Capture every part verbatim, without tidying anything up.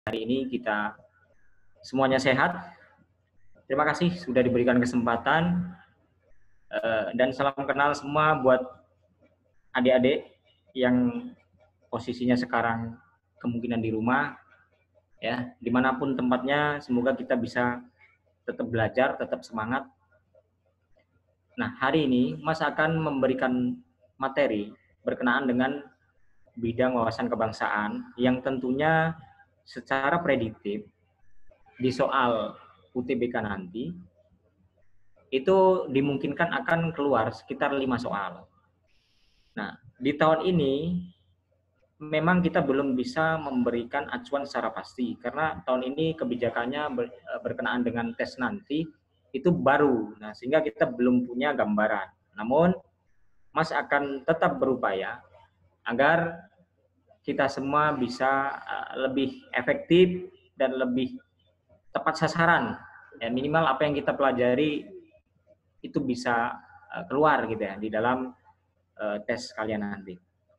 hari ini kita semuanya sehat. Terima kasih sudah diberikan kesempatan dan salam kenal semua buat adik-adik yang posisinya sekarang kemungkinan di rumah, ya, dimanapun tempatnya. Semoga kita bisa tetap belajar, tetap semangat. Nah, hari ini Mas akan memberikan materi berkenaan dengan bidang wawasan kebangsaan yang tentunya secara prediktif di soal U T B K nanti itu dimungkinkan akan keluar sekitar lima soal. Nah, di tahun ini memang kita belum bisa memberikan acuan secara pasti karena tahun ini kebijakannya ber, berkenaan dengan tes nanti itu baru. Nah, sehingga kita belum punya gambaran. Namun Mas akan tetap berupaya agar kita semua bisa lebih efektif dan lebih tepat sasaran. Ya, minimal apa yang kita pelajari itu bisa keluar gitu ya di dalam uh, tes kalian nanti.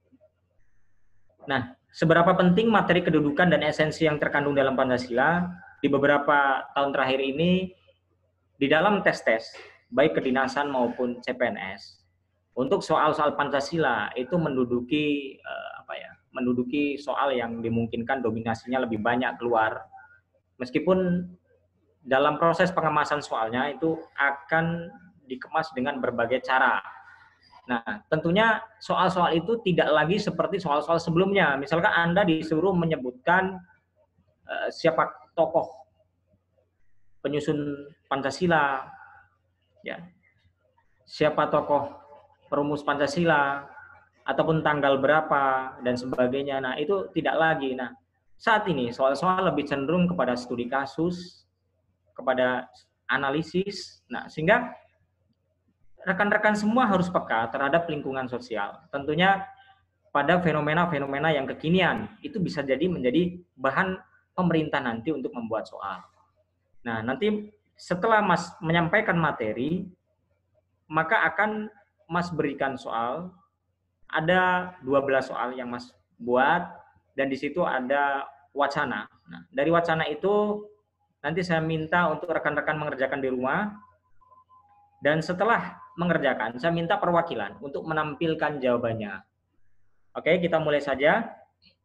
Nah, seberapa penting materi kedudukan dan esensi yang terkandung dalam Pancasila di beberapa tahun terakhir ini di dalam tes-tes baik kedinasan maupun C P N S untuk soal-soal Pancasila itu menduduki uh, apa ya? menduduki soal yang dimungkinkan dominasinya lebih banyak keluar. Meskipun dalam proses pengemasan soalnya itu akan dikemas dengan berbagai cara. Nah, tentunya soal-soal itu tidak lagi seperti soal-soal sebelumnya. Misalkan Anda disuruh menyebutkan uh, siapa tokoh penyusun Pancasila, ya, siapa tokoh perumus Pancasila, ataupun tanggal berapa dan sebagainya. Nah, itu tidak lagi. Nah, saat ini soal-soal lebih cenderung kepada studi kasus, kepada analisis. Nah, sehingga rekan-rekan semua harus peka terhadap lingkungan sosial. Tentunya pada fenomena-fenomena yang kekinian itu bisa jadi menjadi bahan pemerintah nanti untuk membuat soal. Nah, nanti setelah Mas menyampaikan materi, maka akan Mas berikan soal. Ada dua belas soal yang Mas buat dan di situ ada wacana. Nah, dari wacana itu nanti saya minta untuk rekan-rekan mengerjakan di rumah. Dan setelah mengerjakan, saya minta perwakilan untuk menampilkan jawabannya. Oke, kita mulai saja.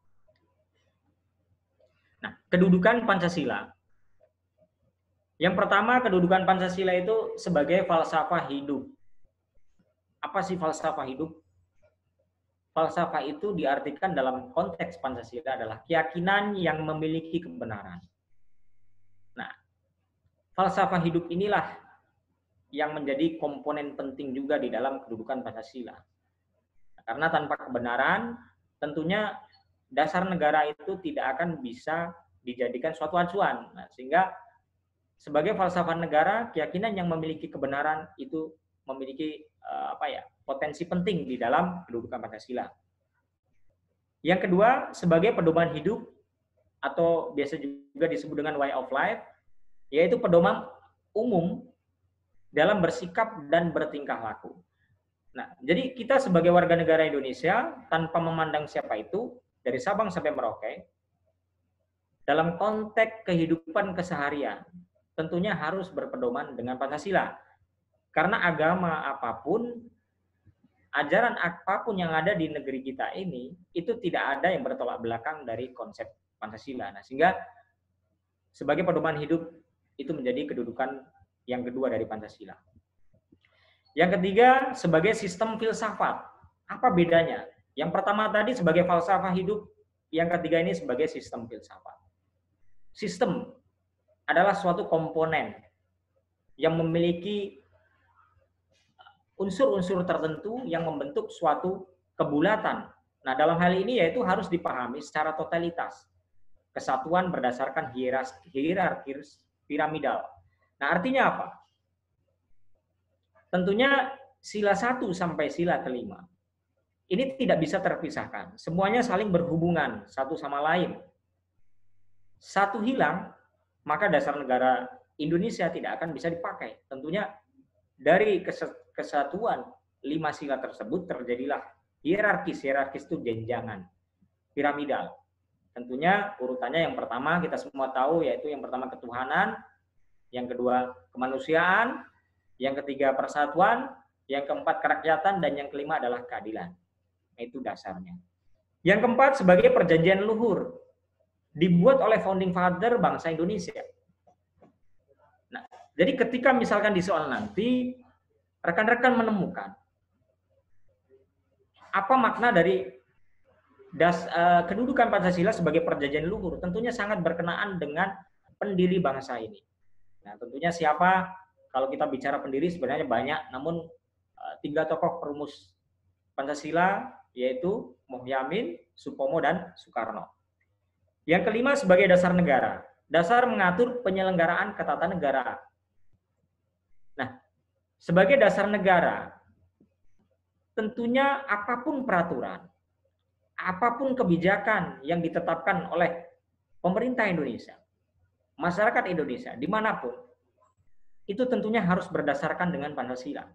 Nah, kedudukan Pancasila. Yang pertama, kedudukan Pancasila itu sebagai falsafah hidup. Apa sih falsafah hidup? Falsafah itu diartikan dalam konteks Pancasila adalah keyakinan yang memiliki kebenaran. Nah, falsafah hidup inilah yang menjadi komponen penting juga di dalam kedudukan Pancasila. Karena tanpa kebenaran, tentunya dasar negara itu tidak akan bisa dijadikan suatu acuan. Nah, sehingga sebagai falsafah negara, keyakinan yang memiliki kebenaran itu memiliki uh, apa ya potensi penting di dalam kedudukan Pancasila. Yang kedua, sebagai pedoman hidup atau biasa juga disebut dengan way of life, yaitu pedoman umum dalam bersikap dan bertingkah laku. Nah, jadi kita sebagai warga negara Indonesia tanpa memandang siapa itu, dari Sabang sampai Merauke, dalam konteks kehidupan keseharian, tentunya harus berpedoman dengan Pancasila. Karena agama apapun, ajaran apapun yang ada di negeri kita ini, itu tidak ada yang bertolak belakang dari konsep Pancasila. Nah, sehingga sebagai pedoman hidup itu menjadi kedudukan yang kedua dari Pancasila. Yang ketiga, sebagai sistem filsafat. Apa bedanya? Yang pertama tadi sebagai falsafah hidup, yang ketiga ini sebagai sistem filsafat. Sistem adalah suatu komponen yang memiliki unsur-unsur tertentu yang membentuk suatu kebulatan. Nah, dalam hal ini yaitu harus dipahami secara totalitas. Kesatuan berdasarkan hierarkis piramidal. Nah, artinya apa? Tentunya sila satu sampai sila kelima. Ini tidak bisa terpisahkan. Semuanya saling berhubungan satu sama lain. Satu hilang, maka dasar negara Indonesia tidak akan bisa dipakai. Tentunya dari kesatuan lima sila tersebut terjadilah hierarkis. Hierarkis itu jenjangan, piramidal. Tentunya urutannya yang pertama kita semua tahu, yaitu yang pertama ketuhanan, yang kedua kemanusiaan, yang ketiga persatuan, yang keempat kerakyatan, dan yang kelima adalah keadilan. Itu dasarnya. Yang keempat sebagai perjanjian luhur, dibuat oleh founding father bangsa Indonesia. Nah, jadi ketika misalkan di soal nanti rekan-rekan menemukan apa makna dari Das, uh, kedudukan Pancasila sebagai perjanjian luhur, tentunya sangat berkenaan dengan pendiri bangsa ini. Nah, tentunya siapa? Kalau kita bicara pendiri sebenarnya banyak, namun uh, tiga tokoh perumus Pancasila yaitu Muhyamin, Supomo, dan Soekarno. Yang kelima sebagai dasar negara. Dasar mengatur penyelenggaraan ketatanegaraan. Nah, sebagai dasar negara, tentunya apapun peraturan, apapun kebijakan yang ditetapkan oleh pemerintah Indonesia, masyarakat Indonesia, dimanapun, itu tentunya harus berdasarkan dengan Pancasila.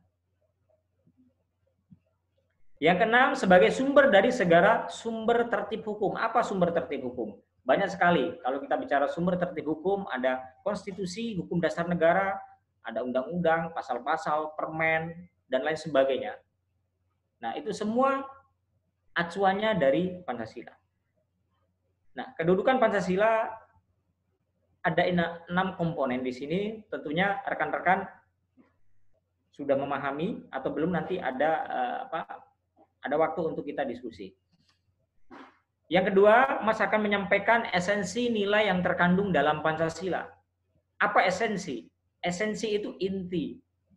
Yang keenam, sebagai sumber dari segala sumber tertib hukum. Apa sumber tertib hukum? Banyak sekali. Kalau kita bicara sumber tertib hukum, ada konstitusi, hukum dasar negara, ada undang-undang, pasal-pasal, permen, dan lain sebagainya. Nah, itu semua acuannya dari Pancasila. Nah, kedudukan Pancasila ada enam komponen di sini. Tentunya rekan-rekan sudah memahami atau belum, nanti ada uh, apa? Ada waktu untuk kita diskusi. Yang kedua, Mas akan menyampaikan esensi nilai yang terkandung dalam Pancasila. Apa esensi? Esensi itu inti.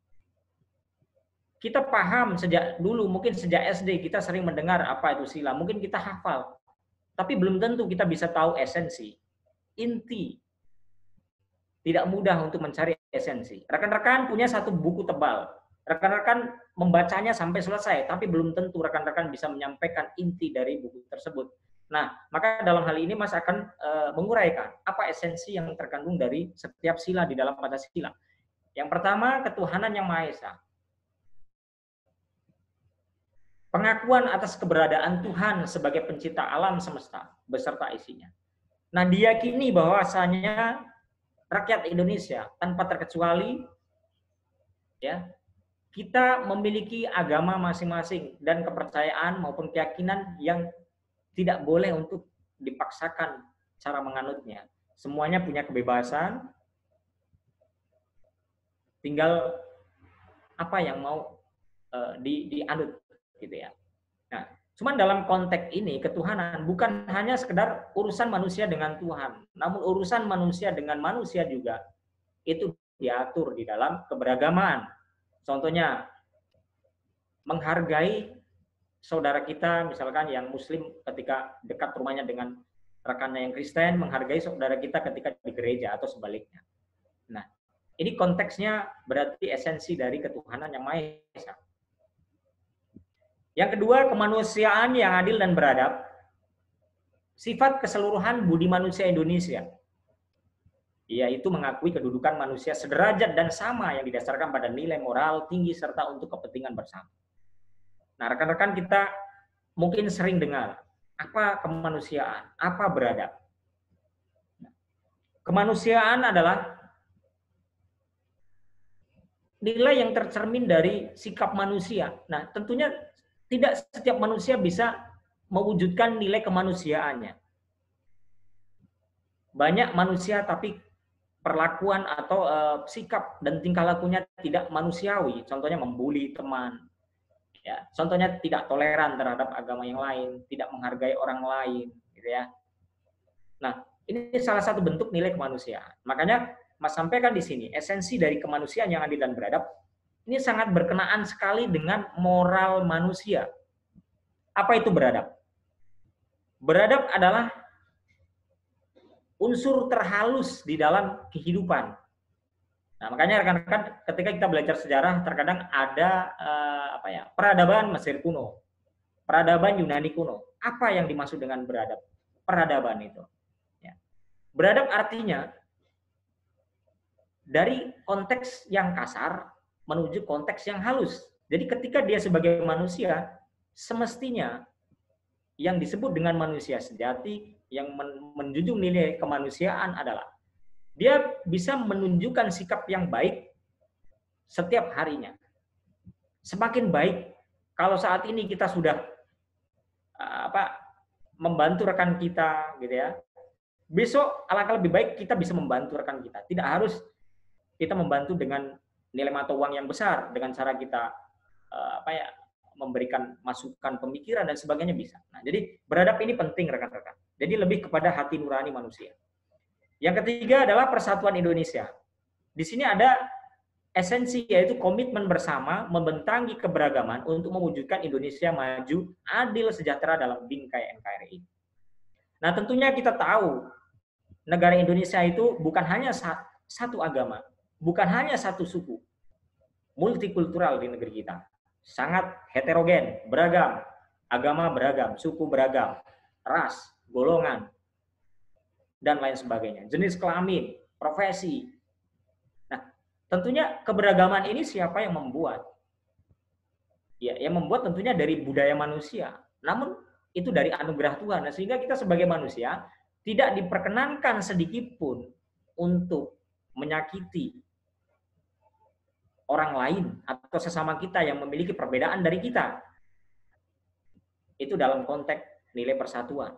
Kita paham sejak dulu, mungkin sejak S D kita sering mendengar apa itu sila, mungkin kita hafal, tapi belum tentu kita bisa tahu esensi, inti. Tidak mudah untuk mencari esensi. Rekan-rekan punya satu buku tebal, rekan-rekan membacanya sampai selesai, tapi belum tentu rekan-rekan bisa menyampaikan inti dari buku tersebut. Nah, maka dalam hal ini Mas akan e, menguraikan apa esensi yang terkandung dari setiap sila di dalam Pancasila. Yang pertama, ketuhanan yang Maha Esa. Pengakuan atas keberadaan Tuhan sebagai pencipta alam semesta beserta isinya. Nah, diyakini bahwasanya rakyat Indonesia tanpa terkecuali, ya, kita memiliki agama masing-masing dan kepercayaan maupun keyakinan yang tidak boleh untuk dipaksakan cara menganutnya. Semuanya punya kebebasan, tinggal apa yang mau uh, di, dianut. Gitu ya. Nah, cuman dalam konteks ini ketuhanan bukan hanya sekedar urusan manusia dengan Tuhan, namun urusan manusia dengan manusia juga itu diatur di dalam keberagaman. Contohnya menghargai saudara kita misalkan yang Muslim ketika dekat rumahnya dengan rekannya yang Kristen, menghargai saudara kita ketika di gereja atau sebaliknya. Nah, ini konteksnya berarti esensi dari ketuhanan yang Maha Esa. Yang kedua, kemanusiaan yang adil dan beradab. Sifat keseluruhan budi manusia Indonesia, yaitu mengakui kedudukan manusia sederajat dan sama yang didasarkan pada nilai moral tinggi serta untuk kepentingan bersama. Nah, rekan-rekan kita mungkin sering dengar, apa kemanusiaan, apa beradab. Kemanusiaan adalah nilai yang tercermin dari sikap manusia. Nah, tentunya tidak setiap manusia bisa mewujudkan nilai kemanusiaannya. Banyak manusia tapi perlakuan atau uh, sikap dan tingkah lakunya tidak manusiawi. Contohnya membuli teman, ya. Contohnya tidak toleran terhadap agama yang lain, tidak menghargai orang lain, gitu ya. Nah, ini salah satu bentuk nilai kemanusiaan. Makanya Mas sampaikan di sini esensi dari kemanusiaan yang adil dan beradab. Ini sangat berkenaan sekali dengan moral manusia. Apa itu beradab? Beradab adalah unsur terhalus di dalam kehidupan. Nah, makanya rekan-rekan ketika kita belajar sejarah terkadang ada eh, apa ya, peradaban Mesir kuno, peradaban Yunani kuno. Apa yang dimaksud dengan beradab? Peradaban itu. Ya. Beradab artinya dari konteks yang kasar menuju konteks yang halus. Jadi ketika dia sebagai manusia, semestinya yang disebut dengan manusia sejati, yang menjunjung nilai kemanusiaan adalah dia bisa menunjukkan sikap yang baik setiap harinya. Semakin baik kalau saat ini kita sudah apa membantu rekan kita gitu ya. Besok alangkah lebih baik kita bisa membantu rekan kita. Tidak harus kita membantu dengan nilai mata uang yang besar, dengan cara kita apa ya memberikan masukan pemikiran dan sebagainya bisa. Nah, jadi beradab ini penting rekan-rekan. Jadi lebih kepada hati nurani manusia. Yang ketiga adalah persatuan Indonesia. Di sini ada esensi yaitu komitmen bersama membentangi keberagaman untuk mewujudkan Indonesia maju, adil, sejahtera dalam bingkai N K R I. Nah, tentunya kita tahu negara Indonesia itu bukan hanya satu agama, bukan hanya satu suku, multikultural di negeri kita. Sangat heterogen, beragam, agama beragam, suku beragam, ras, golongan, dan lain sebagainya. Jenis kelamin, profesi. Nah, tentunya keberagaman ini siapa yang membuat? Ya, yang membuat tentunya dari budaya manusia. Namun itu dari anugerah Tuhan. Nah, sehingga kita sebagai manusia tidak diperkenankan sedikit pun untuk menyakiti orang lain atau sesama kita yang memiliki perbedaan dari kita. Itu dalam konteks nilai persatuan.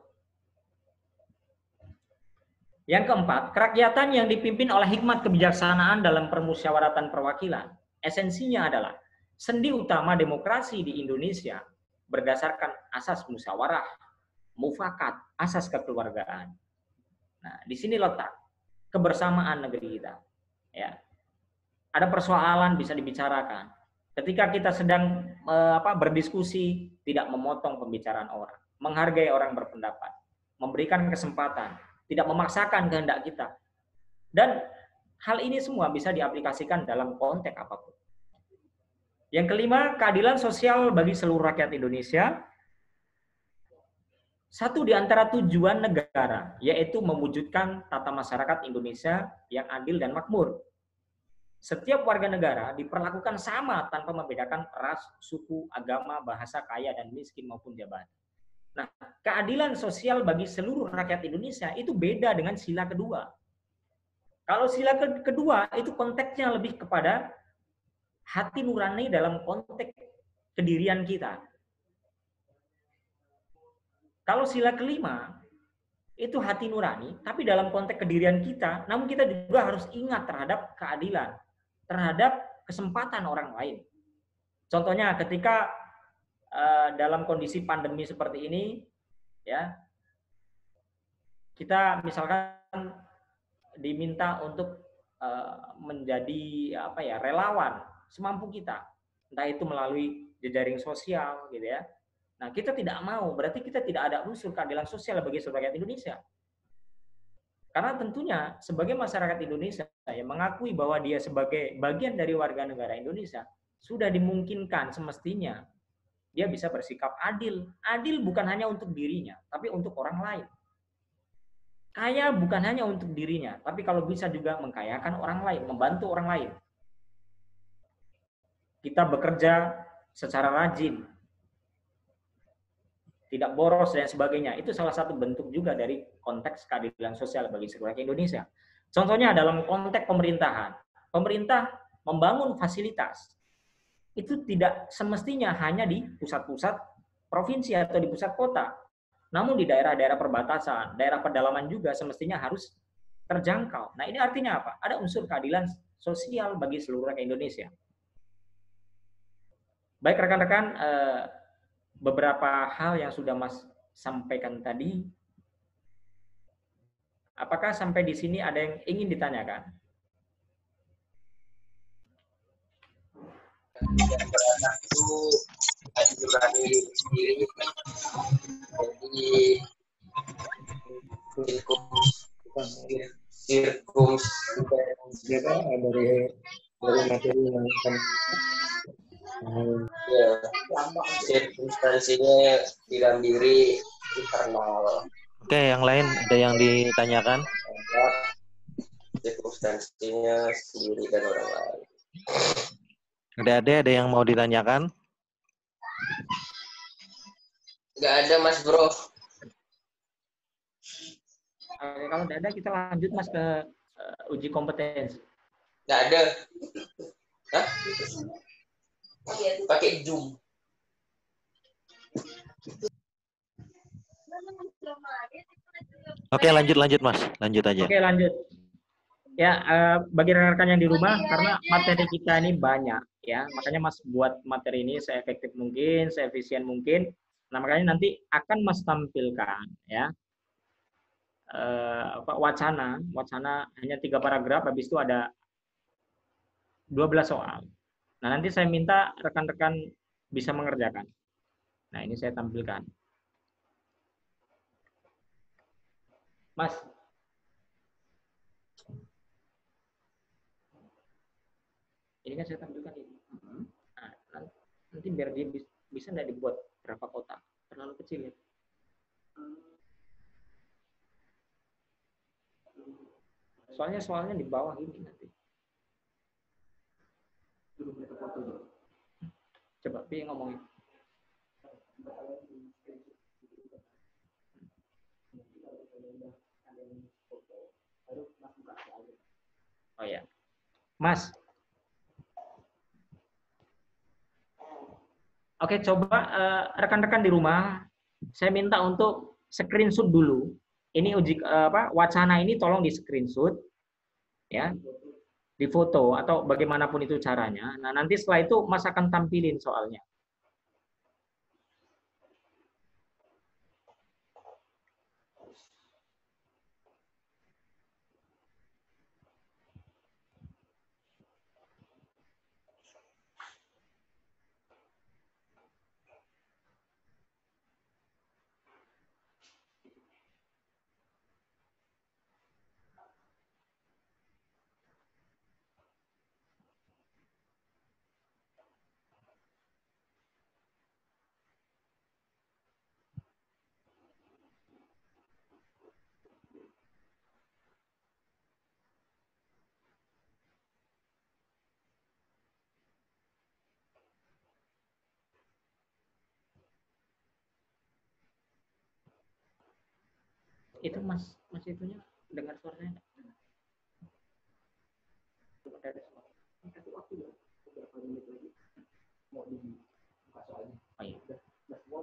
Yang keempat, kerakyatan yang dipimpin oleh hikmat kebijaksanaan dalam permusyawaratan perwakilan. Esensinya adalah sendi utama demokrasi di Indonesia berdasarkan asas musyawarah, mufakat, asas kekeluargaan. Nah, di sini letak kebersamaan negeri kita. Ya. Ada persoalan bisa dibicarakan. Ketika kita sedang eh, apa, berdiskusi, tidak memotong pembicaraan orang, menghargai orang berpendapat, memberikan kesempatan, tidak memaksakan kehendak kita. Dan hal ini semua bisa diaplikasikan dalam konteks apapun. Yang kelima, keadilan sosial bagi seluruh rakyat Indonesia. Satu di antara tujuan negara, yaitu mewujudkan tata masyarakat Indonesia yang adil dan makmur. Setiap warga negara diperlakukan sama tanpa membedakan ras, suku, agama, bahasa, kaya, dan miskin maupun jabatan. Nah, keadilan sosial bagi seluruh rakyat Indonesia itu beda dengan sila kedua. Kalau sila kedua itu konteksnya lebih kepada hati nurani dalam konteks kedirian kita. Kalau sila kelima itu hati nurani, tapi dalam konteks kedirian kita, namun kita juga harus ingat terhadap keadilan, terhadap kesempatan orang lain. Contohnya ketika uh, dalam kondisi pandemi seperti ini, ya kita misalkan diminta untuk uh, menjadi apa ya relawan semampu kita, entah itu melalui jejaring sosial, gitu ya. Nah, kita tidak mau, berarti kita tidak ada unsur keadilan sosial bagi seluruh rakyat Indonesia. Karena tentunya sebagai masyarakat Indonesia yang mengakui bahwa dia sebagai bagian dari warga negara Indonesia, sudah dimungkinkan semestinya dia bisa bersikap adil. Adil bukan hanya untuk dirinya, tapi untuk orang lain. Kaya bukan hanya untuk dirinya, tapi kalau bisa juga mengkayakan orang lain, membantu orang lain. Kita bekerja secara rajin, tidak boros dan sebagainya. Itu salah satu bentuk juga dari konteks keadilan sosial bagi seluruh rakyat Indonesia. Contohnya dalam konteks pemerintahan. Pemerintah membangun fasilitas. Itu tidak semestinya hanya di pusat-pusat provinsi atau di pusat kota. Namun di daerah-daerah perbatasan, daerah pedalaman juga semestinya harus terjangkau. Nah, ini artinya apa? Ada unsur keadilan sosial bagi seluruh rakyat Indonesia. Baik rekan-rekan, eh, beberapa hal yang sudah Mas sampaikan tadi, apakah sampai di sini ada yang ingin ditanyakan? Itu juga dari sendiri, jadi sirkus kita dari dari materi yang akan ya, sirkumstansinya dalam diri internal. Oke, yang lain ada yang ditanyakan? Sirkumstansinya sendiri dan orang lain. Ada-ada ada yang mau ditanyakan? Nggak ada, Mas Bro. Oke, kalau tidak ada kita lanjut Mas ke uh, uji kompetensi. Nggak ada. Hah? Pakai Zoom. Oke, lanjut lanjut Mas, lanjut aja. Oke, lanjut. Ya, uh, bagi rekan-rekan yang di rumah, karena materi kita ini banyak, ya, makanya Mas buat materi ini seefektif mungkin, seefisien mungkin. Nah, makanya nanti akan Mas tampilkan, ya, uh, apa, wacana, wacana hanya tiga paragraf, habis itu ada dua belas soal. Nah, nanti saya minta rekan-rekan bisa mengerjakan. Nah, ini saya tampilkan. Mas. Ini kan saya tampilkan ini. Nah, nanti biar dia bisa nggak dibuat berapa kotak. Terlalu kecil ya. Soalnya soalnya di bawah ini nanti. Coba Pi ngomongin. Oh ya, Mas. Oke, coba rekan-rekan uh, di rumah, saya minta untuk screenshot dulu. Ini uji uh, apa? Wacana ini tolong di screenshot, ya, di foto atau bagaimanapun itu caranya. Nah, nanti setelah itu Mas akan tampilin soalnya. Itu Mas, Mas itunya dengar suaranya enggak? Kasih waktu ya, beberapa menit lagi. Mau dibuka soalnya. Oh iya, udah, udah semua.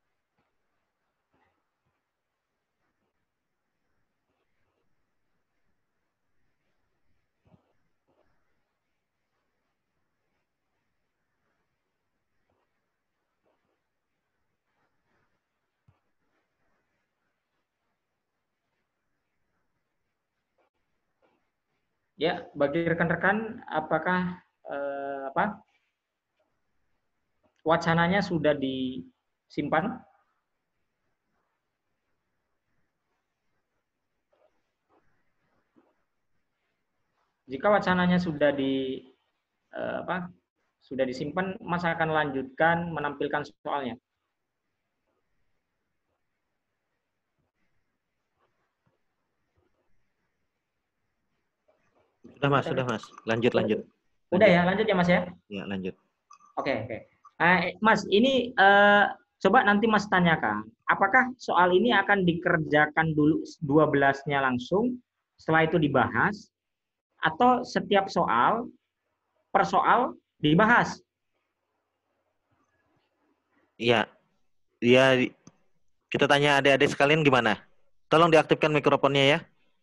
Ya, bagi rekan-rekan, apakah eh, apa wacananya sudah disimpan? Jika wacananya sudah di eh, apa sudah disimpan, Mas akan lanjutkan menampilkan soalnya. Sudah Mas, sudah Mas. Lanjut, lanjut. lanjut. Udah ya, lanjut ya Mas ya? Ya, lanjut. Oke, oke. Nah, Mas, ini eh, coba nanti Mas tanyakan, apakah soal ini akan dikerjakan dulu dua belasnya langsung, setelah itu dibahas, atau setiap soal per soal dibahas? Iya. Iya, kita tanya adik-adik sekalian gimana? Tolong diaktifkan mikrofonnya ya.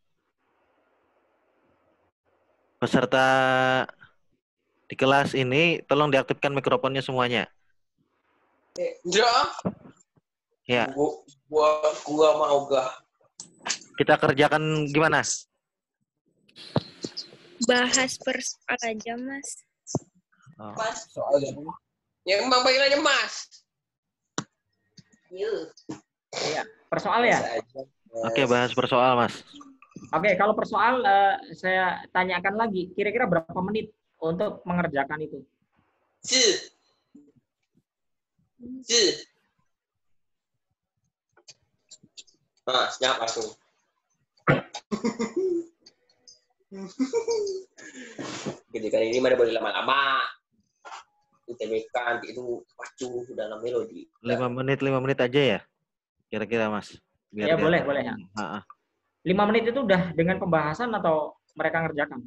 Peserta di kelas ini tolong diaktifkan mikrofonnya semuanya. Ya. Ya. Gua, gua, gua mau gak. Kita kerjakan gimana? Bahas per soal aja, Mas. Oh. Mas, soalnya. Yang emang pengen aja, Mas. Iya, per soal ya? Oke, bahas per soal, Mas. Oke, kalau per soal uh, saya tanyakan lagi, kira-kira berapa menit untuk mengerjakan itu? Si. Si. Nah, senyap langsung. Ketika ini mana boleh lama-lama. U T B K nanti itu pacu dalam melodi. Lima menit, lima menit aja ya? Kira-kira, Mas. Biar ya, boleh, boleh. Ya. Ha -ha. Lima menit itu udah dengan pembahasan atau mereka ngerjakan?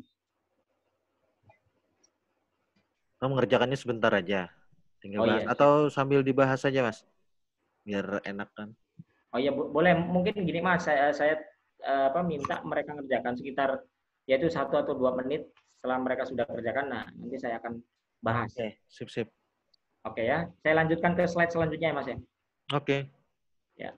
Kamu mengerjakannya sebentar aja. Tinggal Oh bahas. iya, Atau sambil dibahas saja, Mas. Biar enak kan. Oh iya, boleh. Mungkin gini Mas, saya, saya apa minta mereka ngerjakan sekitar yaitu satu atau dua menit setelah mereka sudah kerjakan. Nah, nanti saya akan bahas. Oke, sip sip. Oke ya, saya lanjutkan ke slide selanjutnya ya Mas ya. Oke. Ya.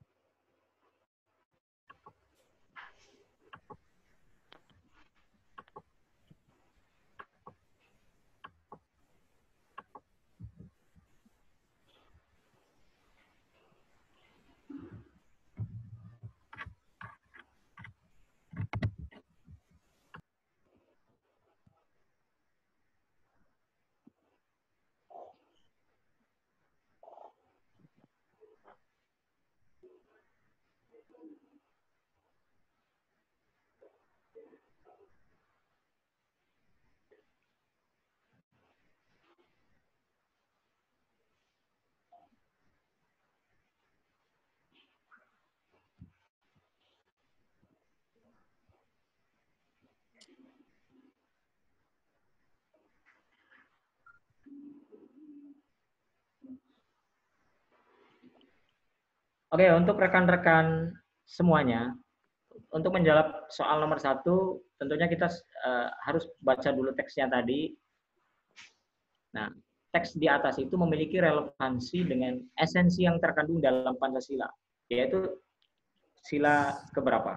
Oke, untuk rekan-rekan semuanya, untuk menjawab soal nomor satu, tentunya kita uh, harus baca dulu teksnya tadi. Nah, teks di atas itu memiliki relevansi dengan esensi yang terkandung dalam Pancasila, yaitu sila keberapa?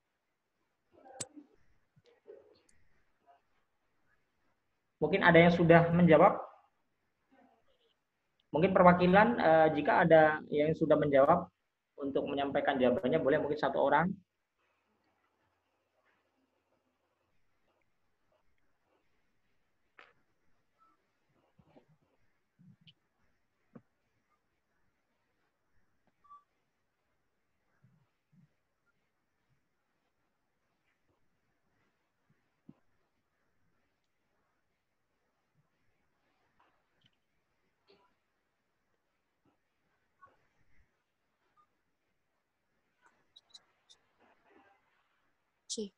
Mungkin ada yang sudah menjawab? Mungkin perwakilan, uh, jika ada yang sudah menjawab, untuk menyampaikan jawabannya boleh mungkin satu orang. C.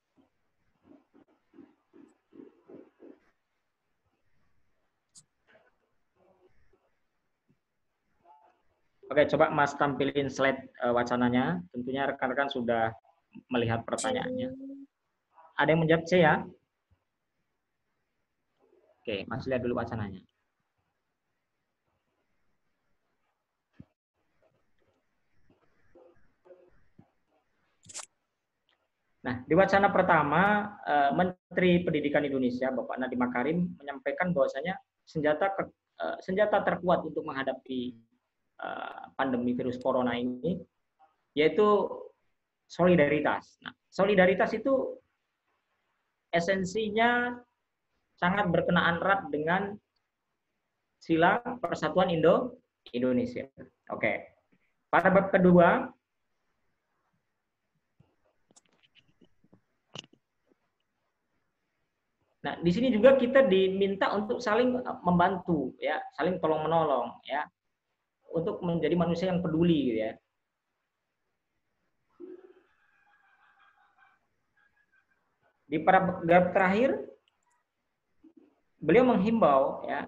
Oke, coba Mas tampilin slide uh, wacananya. Tentunya rekan-rekan sudah melihat pertanyaannya. Ada yang menjawab C ya? Oke, Mas lihat dulu wacananya. Nah, di wacana pertama, uh, Menteri Pendidikan Indonesia, Bapak Nadiem Makarim, menyampaikan bahwasanya senjata uh, senjata terkuat untuk menghadapi pandemi virus corona ini yaitu solidaritas. Nah, solidaritas itu esensinya sangat berkenaan erat dengan sila persatuan Indo Indonesia. Oke. Pada bab kedua, nah di sini juga kita diminta untuk saling membantu, ya, saling tolong menolong, ya, untuk menjadi manusia yang peduli, gitu ya. Di paragraf terakhir, beliau menghimbau, ya,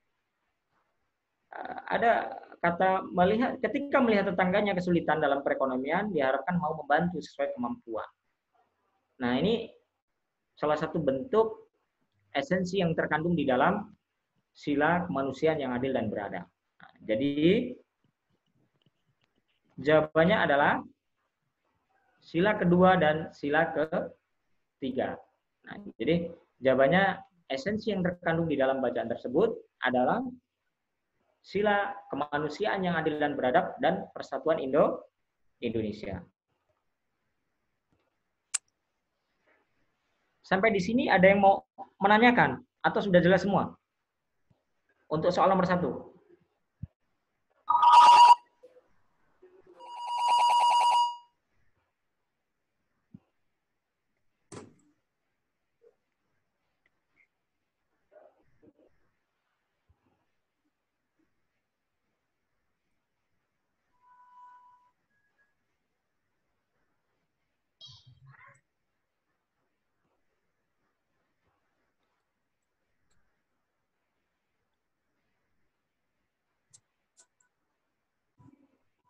ada kata melihat ketika melihat tetangganya kesulitan dalam perekonomian, diharapkan mau membantu sesuai kemampuan. Nah, ini salah satu bentuk esensi yang terkandung di dalam sila kemanusiaan yang adil dan beradab. Nah, jadi jawabannya adalah sila kedua dan sila ketiga. Nah, jadi jawabannya esensi yang terkandung di dalam bacaan tersebut adalah sila kemanusiaan yang adil dan beradab dan persatuan Indo Indonesia. Sampai di sini ada yang mau menanyakan atau sudah jelas semua? Untuk soal nomor satu.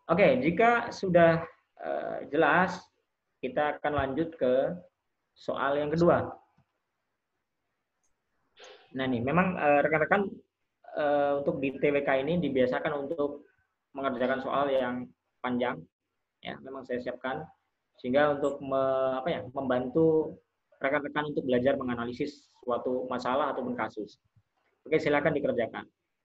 Oke, jika sudah uh, jelas, kita akan lanjut ke soal yang kedua. Nah nih, memang rekan-rekan uh, uh, untuk di T W K ini dibiasakan untuk mengerjakan soal yang panjang, ya. Memang saya siapkan sehingga untuk me, apa ya, membantu rekan-rekan untuk belajar menganalisis suatu masalah ataupun kasus. Oke, silakan dikerjakan.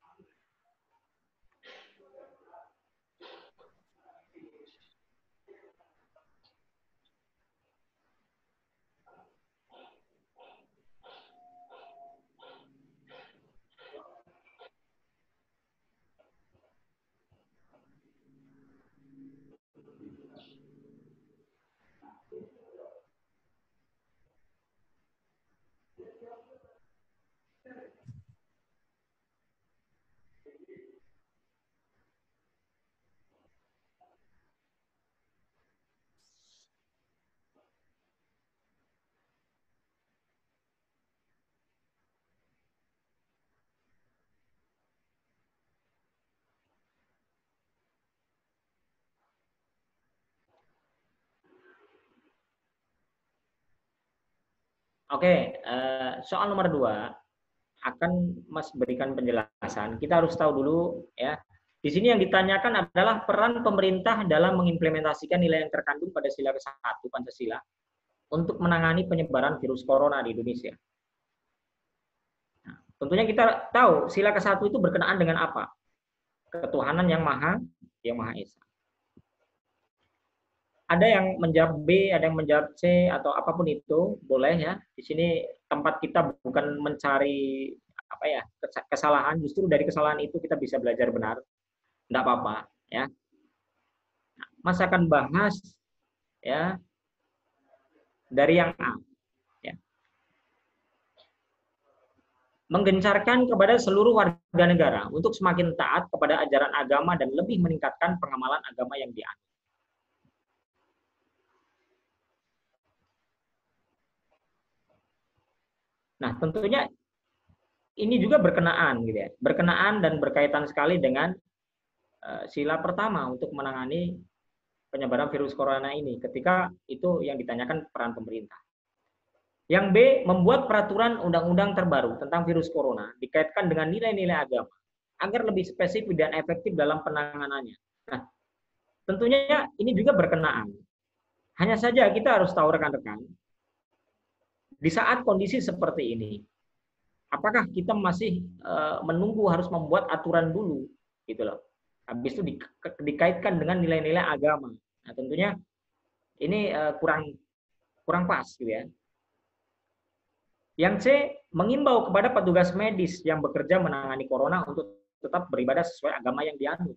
Oke, soal nomor dua akan Mas berikan penjelasan. Kita harus tahu dulu ya. Di sini yang ditanyakan adalah peran pemerintah dalam mengimplementasikan nilai yang terkandung pada sila ke satu Pancasila untuk menangani penyebaran virus corona di Indonesia. Nah, tentunya kita tahu sila ke satu itu berkenaan dengan apa? Ketuhanan yang maha, yang maha esa. Ada yang menjawab B, ada yang menjawab C, atau apapun itu, boleh ya. Di sini tempat kita bukan mencari apa ya kesalahan, justru dari kesalahan itu kita bisa belajar benar. Enggak apa-apa ya. Mas akan bahas ya dari yang A. Ya. Menggencarkan kepada seluruh warga negara untuk semakin taat kepada ajaran agama dan lebih meningkatkan pengamalan agama yang dianut. Nah, tentunya ini juga berkenaan gitu ya. Berkenaan dan berkaitan sekali dengan uh, sila pertama untuk menangani penyebaran virus corona ini ketika itu yang ditanyakan peran pemerintah. Yang B, membuat peraturan undang-undang terbaru tentang virus corona dikaitkan dengan nilai-nilai agama agar lebih spesifik dan efektif dalam penanganannya. Nah, tentunya ini juga berkenaan. Hanya saja kita harus tahu rekan-rekan, di saat kondisi seperti ini, apakah kita masih uh, menunggu harus membuat aturan dulu, gitu loh. Habis itu di, dikaitkan dengan nilai-nilai agama. Nah, tentunya ini uh, kurang kurang pas, gitu ya. Yang C, mengimbau kepada petugas medis yang bekerja menangani corona untuk tetap beribadah sesuai agama yang dianut.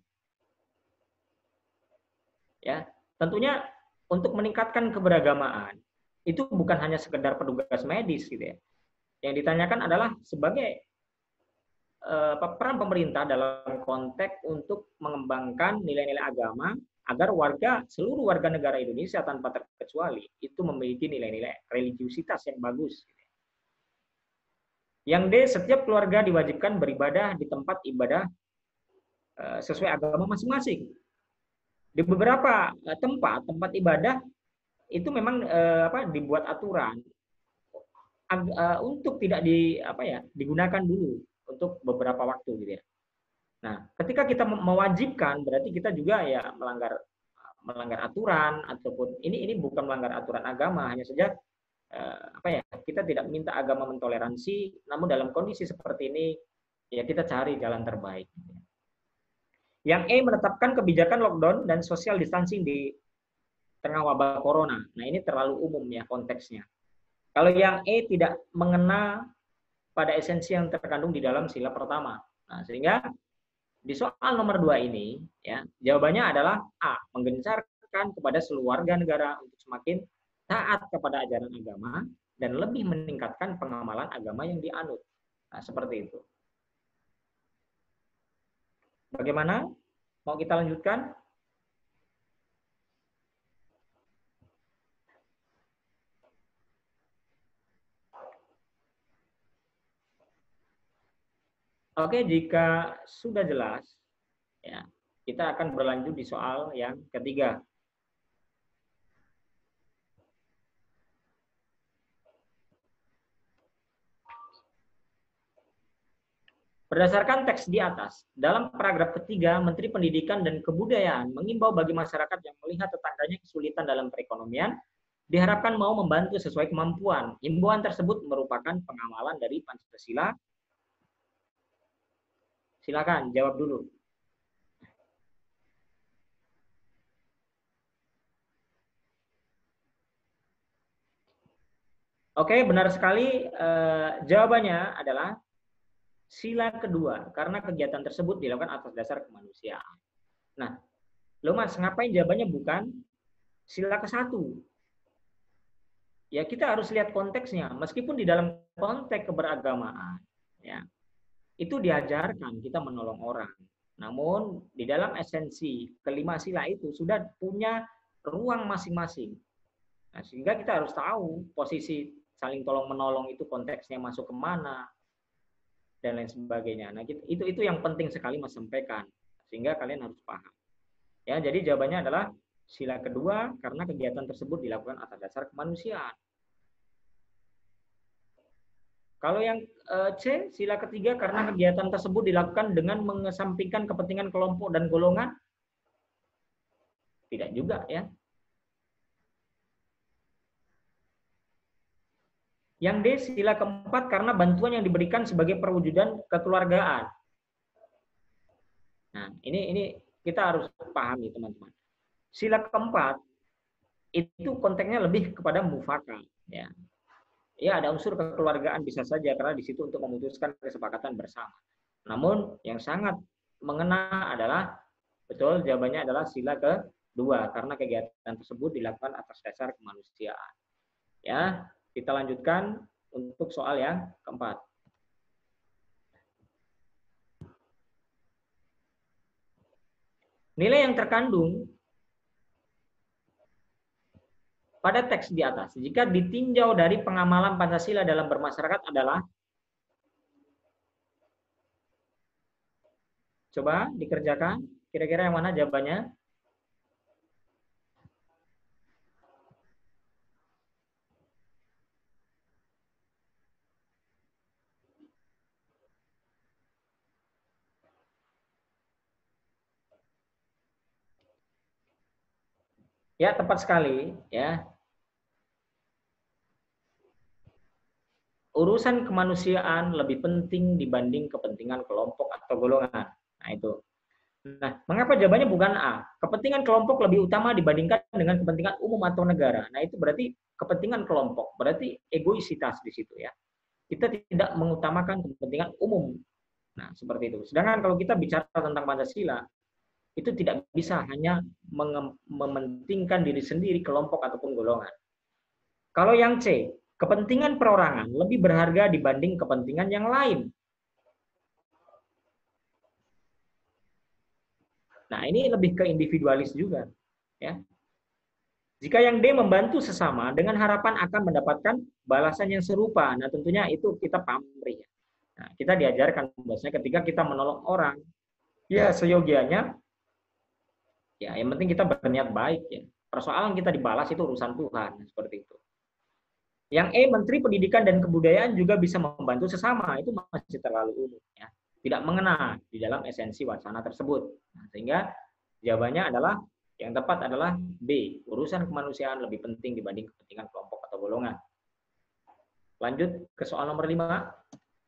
Ya, tentunya untuk meningkatkan keberagamaan itu bukan hanya sekedar petugas medis, gitu ya. Yang ditanyakan adalah sebagai eh, peran pemerintah dalam konteks untuk mengembangkan nilai-nilai agama agar warga seluruh warga negara Indonesia tanpa terkecuali itu memiliki nilai-nilai religiusitas yang bagus. Yang D, setiap keluarga diwajibkan beribadah di tempat ibadah eh, sesuai agama masing-masing. Di beberapa eh, tempat tempat ibadah itu memang eh, apa dibuat aturan uh, untuk tidak di apa ya digunakan dulu untuk beberapa waktu gitu ya. Nah, ketika kita mewajibkan berarti kita juga ya melanggar melanggar aturan ataupun ini ini bukan melanggar aturan agama, hanya saja uh, apa ya kita tidak minta agama mentoleransi, namun dalam kondisi seperti ini ya kita cari jalan terbaik. Yang E, menetapkan kebijakan lockdown dan social distancing di tengah wabah corona. Nah, ini terlalu umum ya konteksnya. Kalau yang E tidak mengena pada esensi yang terkandung di dalam sila pertama. Nah, sehingga di soal nomor dua ini, ya jawabannya adalah A, menggencarkan kepada seluruh warga negara untuk semakin taat kepada ajaran agama dan lebih meningkatkan pengamalan agama yang dianut. Nah, seperti itu. Bagaimana? Mau kita lanjutkan? Oke, jika sudah jelas, ya Kita akan berlanjut di soal yang ketiga. Berdasarkan teks di atas, dalam paragraf ketiga, Menteri Pendidikan dan Kebudayaan mengimbau bagi masyarakat yang melihat tetangganya kesulitan dalam perekonomian, diharapkan mau membantu sesuai kemampuan. Himbauan tersebut merupakan pengamalan dari Pancasila. Silakan jawab dulu. Oke, benar sekali. Eh, jawabannya adalah sila kedua, karena kegiatan tersebut dilakukan atas dasar kemanusiaan. Nah, lo Mas, ngapain jawabannya bukan sila ke satu? Ya, kita harus lihat konteksnya. Meskipun di dalam konteks keberagamaan, ya, itu diajarkan kita menolong orang. Namun, di dalam esensi kelima sila itu sudah punya ruang masing-masing. Nah, sehingga kita harus tahu posisi saling tolong-menolong itu konteksnya masuk kemana, dan lain sebagainya. Nah, itu itu yang penting sekali Mas sampaikan, sehingga kalian harus paham. Ya, jadi jawabannya adalah sila kedua karena kegiatan tersebut dilakukan atas dasar kemanusiaan. Kalau yang C, sila ketiga karena kegiatan tersebut dilakukan dengan mengesampingkan kepentingan kelompok dan golongan, tidak juga ya. Yang D, sila keempat karena bantuan yang diberikan sebagai perwujudan kekeluargaan. Nah, ini ini kita harus pahami teman-teman. Sila keempat itu konteksnya lebih kepada mufakat, ya. Ya, ada unsur kekeluargaan bisa saja karena di situ untuk memutuskan kesepakatan bersama. Namun yang sangat mengena adalah betul jawabannya adalah sila kedua karena kegiatan tersebut dilakukan atas dasar kemanusiaan. Ya. Kita lanjutkan untuk soal yang keempat. Nilai yang terkandung pada teks di atas, jika ditinjau dari pengamalan Pancasila dalam bermasyarakat adalah, coba dikerjakan, kira-kira yang mana jawabannya? Ya, tepat sekali, ya. Urusan kemanusiaan lebih penting dibanding kepentingan kelompok atau golongan. Nah, itu. Nah, mengapa jawabannya bukan A? Kepentingan kelompok lebih utama dibandingkan dengan kepentingan umum atau negara. Nah, itu berarti kepentingan kelompok, berarti egoisitas di situ ya. Kita tidak mengutamakan kepentingan umum. Nah, seperti itu. Sedangkan kalau kita bicara tentang Pancasila, itu tidak bisa hanya mementingkan diri sendiri, kelompok ataupun golongan. Kalau yang C, kepentingan perorangan lebih berharga dibanding kepentingan yang lain. Nah, ini lebih ke individualis juga, ya. Jika yang D membantu sesama dengan harapan akan mendapatkan balasan yang serupa, nah tentunya itu kita pamrih. Nah, kita diajarkan bahwasanya ketika kita menolong orang, ya seyogianya, ya yang penting kita berniat baik ya. Persoalan kita dibalas itu urusan Tuhan, seperti itu. Yang E, Menteri Pendidikan dan Kebudayaan juga bisa membantu sesama, itu masih terlalu umum ya. Tidak mengena di dalam esensi wacana tersebut. Nah, sehingga jawabannya adalah yang tepat adalah B, urusan kemanusiaan lebih penting dibanding kepentingan kelompok atau golongan. Lanjut ke soal nomor lima.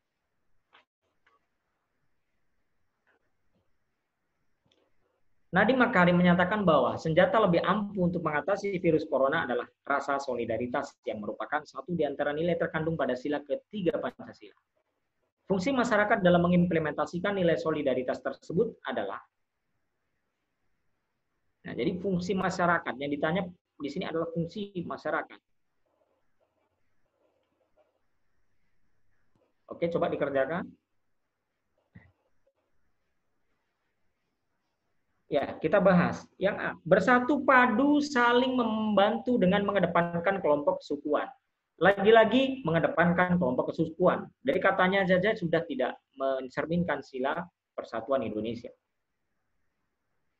Nadiem Makarim menyatakan bahwa senjata lebih ampuh untuk mengatasi virus corona adalah rasa solidaritas yang merupakan satu di antara nilai terkandung pada sila ketiga Pancasila. Fungsi masyarakat dalam mengimplementasikan nilai solidaritas tersebut adalah, nah jadi fungsi masyarakat yang ditanya di sini adalah fungsi masyarakat. Oke, coba dikerjakan. Ya, kita bahas. Yang A, bersatu padu saling membantu dengan mengedepankan kelompok kesukuan. Lagi-lagi mengedepankan kelompok kesukuan. Dari katanya saja sudah tidak mencerminkan sila persatuan Indonesia.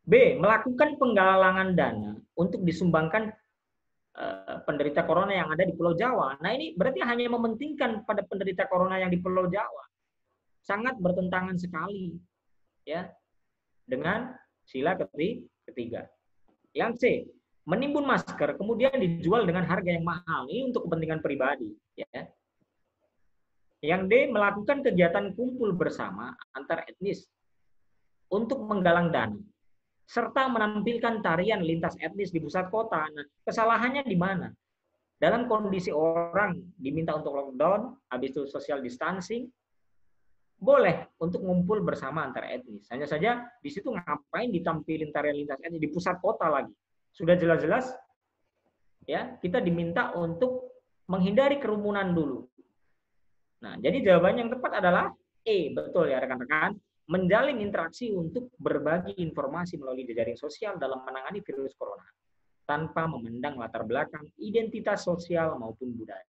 B. Melakukan penggalangan dana untuk disumbangkan uh, penderita corona yang ada di Pulau Jawa. Nah ini berarti hanya mementingkan pada penderita corona yang di Pulau Jawa. Sangat bertentangan sekali ya dengan sila ketiga. Yang C. Menimbun masker kemudian dijual dengan harga yang mahal. Ini untuk kepentingan pribadi ya. Yang D. Melakukan kegiatan kumpul bersama antar etnis untuk menggalang dana serta menampilkan tarian lintas etnis di pusat kota. Nah, kesalahannya di mana? Dalam kondisi orang diminta untuk lockdown, habis itu social distancing, boleh untuk ngumpul bersama antar etnis. Hanya saja di situ ngapain ditampilin tarian lintas etnis di pusat kota lagi? Sudah jelas-jelas ya, kita diminta untuk menghindari kerumunan dulu. Nah, jadi jawaban yang tepat adalah E, betul ya rekan-rekan. Menjalin interaksi untuk berbagi informasi melalui jejaring sosial dalam menangani virus corona tanpa memandang latar belakang, identitas sosial maupun budaya.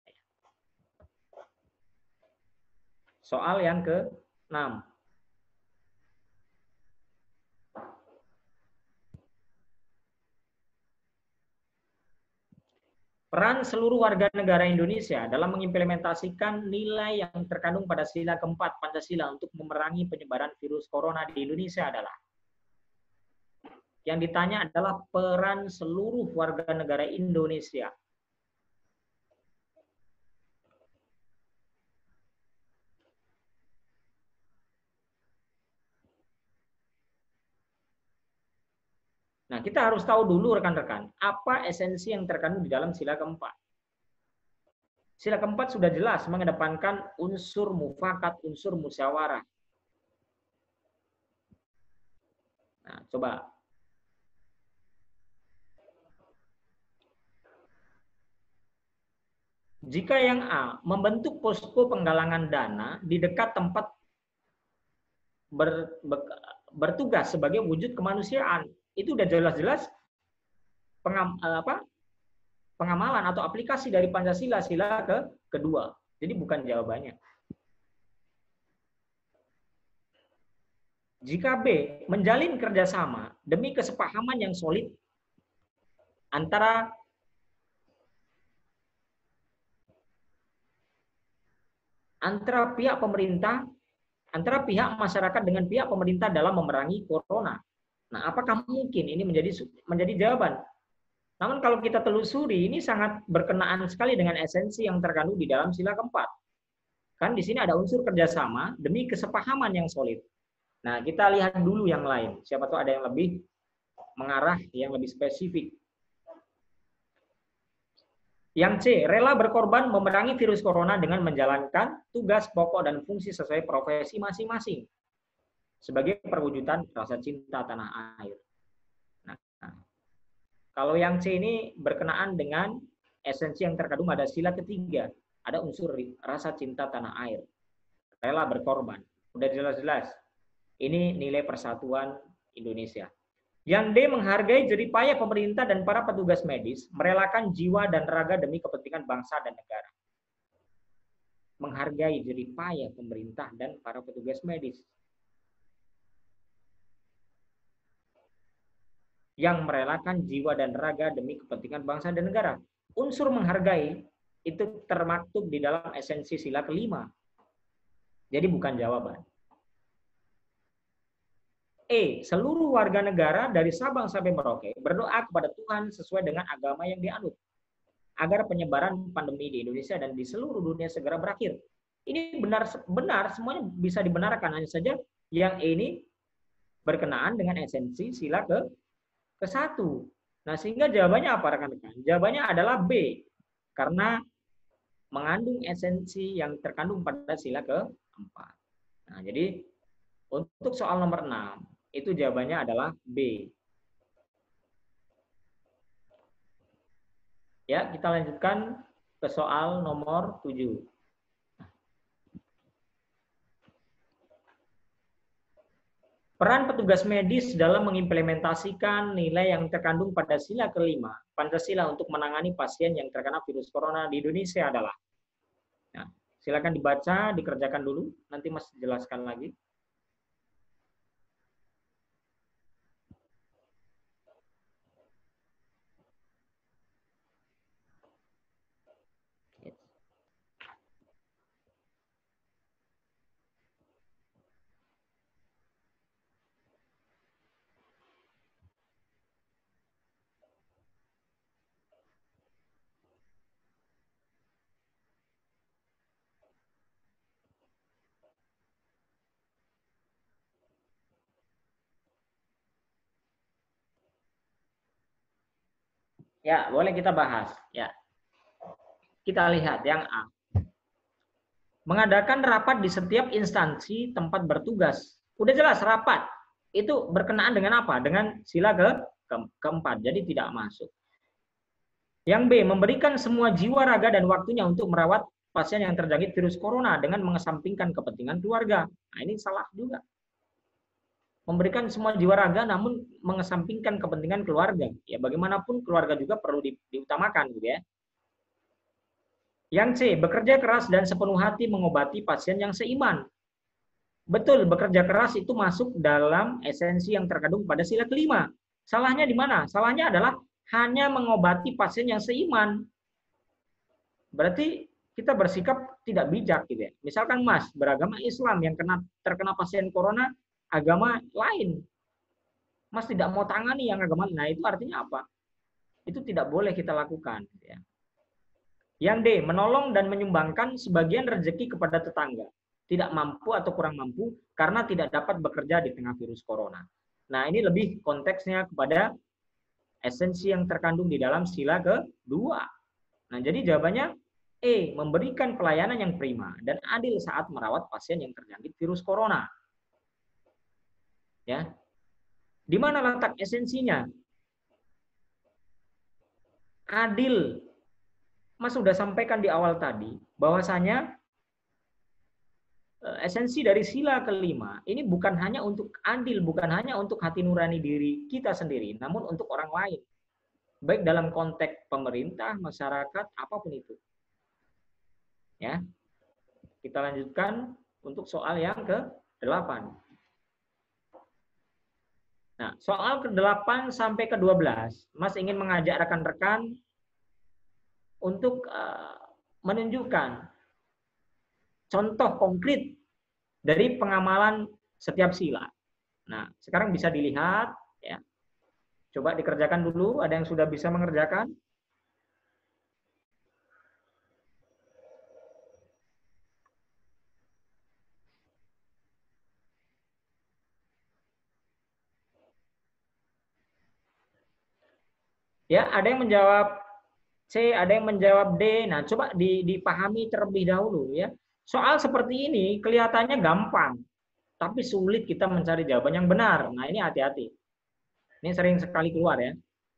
Soal yang ke enam. Peran seluruh warga negara Indonesia dalam mengimplementasikan nilai yang terkandung pada sila keempat Pancasila untuk memerangi penyebaran virus corona di Indonesia adalah. Yang ditanya adalah peran seluruh warga negara Indonesia. Nah, kita harus tahu dulu rekan-rekan, apa esensi yang terkandung di dalam sila keempat. Sila keempat sudah jelas mengedepankan unsur mufakat, unsur musyawarah. Nah, coba. Jika yang A membentuk posko penggalangan dana di dekat tempat ber, ber, bertugas sebagai wujud kemanusiaan, itu udah jelas-jelas pengam, apa, pengamalan atau aplikasi dari Pancasila sila ke kedua. Jadi bukan jawabannya. Jika B menjalin kerjasama demi kesepahaman yang solid antara antara pihak pemerintah, antara pihak masyarakat dengan pihak pemerintah dalam memerangi corona. Nah, apakah mungkin ini menjadi menjadi jawaban? Namun kalau kita telusuri, ini sangat berkenaan sekali dengan esensi yang terkandung di dalam sila keempat. Kan di sini ada unsur kerjasama demi kesepahaman yang solid. Nah, kita lihat dulu yang lain. Siapa tahu ada yang lebih mengarah, yang lebih spesifik. Yang C, rela berkorban memerangi virus corona dengan menjalankan tugas pokok dan fungsi sesuai profesi masing-masing sebagai perwujudan rasa cinta tanah air. Nah, kalau yang C ini berkenaan dengan esensi yang terkandung ada sila ketiga, ada unsur rasa cinta tanah air, rela berkorban. Udah jelas-jelas. Ini nilai persatuan Indonesia. Yang D, menghargai jeripaya pemerintah dan para petugas medis, merelakan jiwa dan raga demi kepentingan bangsa dan negara. Menghargai jeripaya pemerintah dan para petugas medis. Yang merelakan jiwa dan raga demi kepentingan bangsa dan negara. Unsur menghargai itu termaktub di dalam esensi sila kelima. Jadi bukan jawaban. E. Seluruh warga negara dari Sabang sampai Merauke berdoa kepada Tuhan sesuai dengan agama yang dianut agar penyebaran pandemi di Indonesia dan di seluruh dunia segera berakhir. Ini benar benar semuanya bisa dibenarkan, hanya saja yang E ini berkenaan dengan esensi sila ke ke satu. Nah, sehingga jawabannya apa rekan-rekan? Jawabannya adalah B, karena mengandung esensi yang terkandung pada sila keempat. Nah, jadi untuk soal nomor enam, itu jawabannya adalah B. Ya, kita lanjutkan ke soal nomor tujuh. Peran petugas medis dalam mengimplementasikan nilai yang terkandung pada sila kelima Pancasila untuk menangani pasien yang terkena virus corona di Indonesia adalah. Nah, silakan dibaca, dikerjakan dulu, nanti Mas jelaskan lagi. Ya, boleh kita bahas. Ya, kita lihat yang A. Mengadakan rapat di setiap instansi tempat bertugas. Udah jelas rapat. Itu berkenaan dengan apa? Dengan sila ke, ke keempat. Jadi tidak masuk. Yang B, memberikan semua jiwa, raga, dan waktunya untuk merawat pasien yang terjangkit virus corona dengan mengesampingkan kepentingan keluarga. Nah, ini salah juga. Memberikan semua jiwa raga namun mengesampingkan kepentingan keluarga. Ya, bagaimanapun keluarga juga perlu di, diutamakan gitu ya. Yang C, bekerja keras dan sepenuh hati mengobati pasien yang seiman. Betul, bekerja keras itu masuk dalam esensi yang terkandung pada sila kelima. Salahnya di mana? Salahnya adalah hanya mengobati pasien yang seiman. Berarti kita bersikap tidak bijak gitu ya. Misalkan Mas beragama Islam yang kena terkena pasien corona agama lain. Mas tidak mau tangani yang agama lain. Nah, itu artinya apa? Itu tidak boleh kita lakukan gitu ya. Yang D, menolong dan menyumbangkan sebagian rezeki kepada tetangga. Tidak mampu atau kurang mampu karena tidak dapat bekerja di tengah virus corona. Nah, ini lebih konteksnya kepada esensi yang terkandung di dalam sila kedua. Nah, jadi jawabannya E, memberikan pelayanan yang prima dan adil saat merawat pasien yang terjangkit virus corona. Ya. Di mana letak esensinya? Adil. Mas sudah sampaikan di awal tadi bahwasanya esensi dari sila kelima ini bukan hanya untuk adil, bukan hanya untuk hati nurani diri kita sendiri, namun untuk orang lain. Baik dalam konteks pemerintah, masyarakat, apapun itu. Ya. Kita lanjutkan untuk soal yang ke delapan. Nah, soal ke delapan sampai ke dua belas, Mas ingin mengajak rekan-rekan untuk uh, menunjukkan contoh konkret dari pengamalan setiap sila. Nah, sekarang bisa dilihat ya. Coba dikerjakan dulu, ada yang sudah bisa mengerjakan? Ya, ada yang menjawab C, ada yang menjawab D. Nah, coba dipahami terlebih dahulu ya. Soal seperti ini kelihatannya gampang, tapi sulit kita mencari jawaban yang benar. Nah, ini hati-hati. Ini sering sekali keluar ya.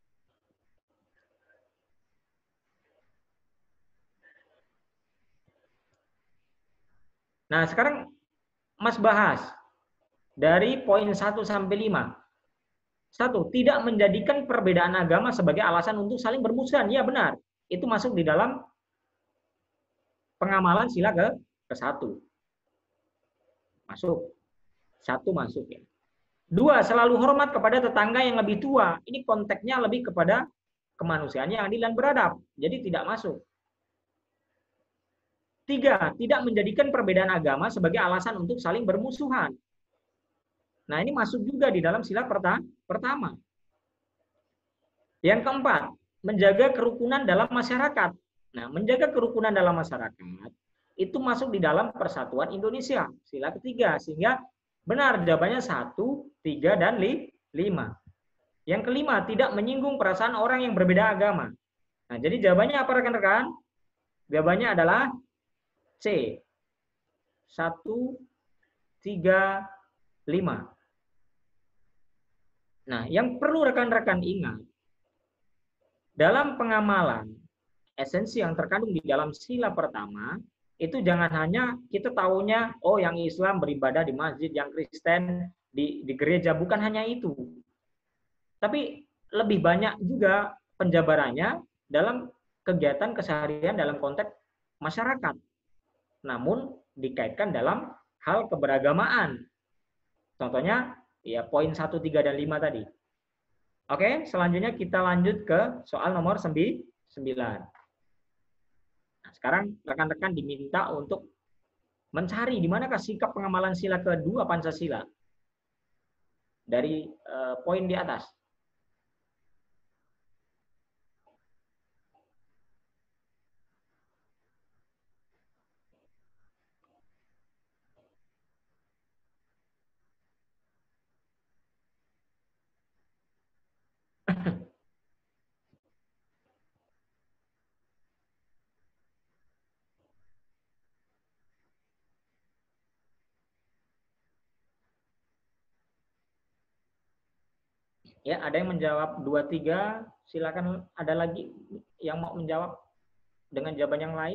Nah, sekarang Mas bahas dari poin satu sampai lima. Satu, tidak menjadikan perbedaan agama sebagai alasan untuk saling bermusuhan. Ya, benar. Itu masuk di dalam pengamalan sila ke ke satu. Masuk. Satu masuk ya. Dua, selalu hormat kepada tetangga yang lebih tua. Ini konteksnya lebih kepada kemanusiaan yang adil dan beradab. Jadi tidak masuk. Tiga, tidak menjadikan perbedaan agama sebagai alasan untuk saling bermusuhan. Nah, ini masuk juga di dalam sila pertama. Yang keempat, menjaga kerukunan dalam masyarakat. Nah, menjaga kerukunan dalam masyarakat itu masuk di dalam persatuan Indonesia, sila ketiga. Sehingga benar jawabannya satu, tiga, dan lima. Yang kelima, tidak menyinggung perasaan orang yang berbeda agama. Nah, jadi jawabannya apa rekan-rekan? Jawabannya adalah C. satu, tiga, lima. Nah, yang perlu rekan-rekan ingat, dalam pengamalan esensi yang terkandung di dalam sila pertama, itu jangan hanya kita tahunya, oh yang Islam beribadah di masjid, yang Kristen di, di gereja, bukan hanya itu. Tapi lebih banyak juga penjabarannya dalam kegiatan keseharian dalam konteks masyarakat. Namun dikaitkan dalam hal keberagamaan. Contohnya, ya poin satu, tiga, dan lima tadi. Oke, selanjutnya kita lanjut ke soal nomor sembilan. Nah, sekarang rekan-rekan diminta untuk mencari di manakah sikap pengamalan sila kedua Pancasila dari eh, poin di atas. Ya, ada yang menjawab dua tiga, silakan ada lagi yang mau menjawab dengan jawaban yang lain.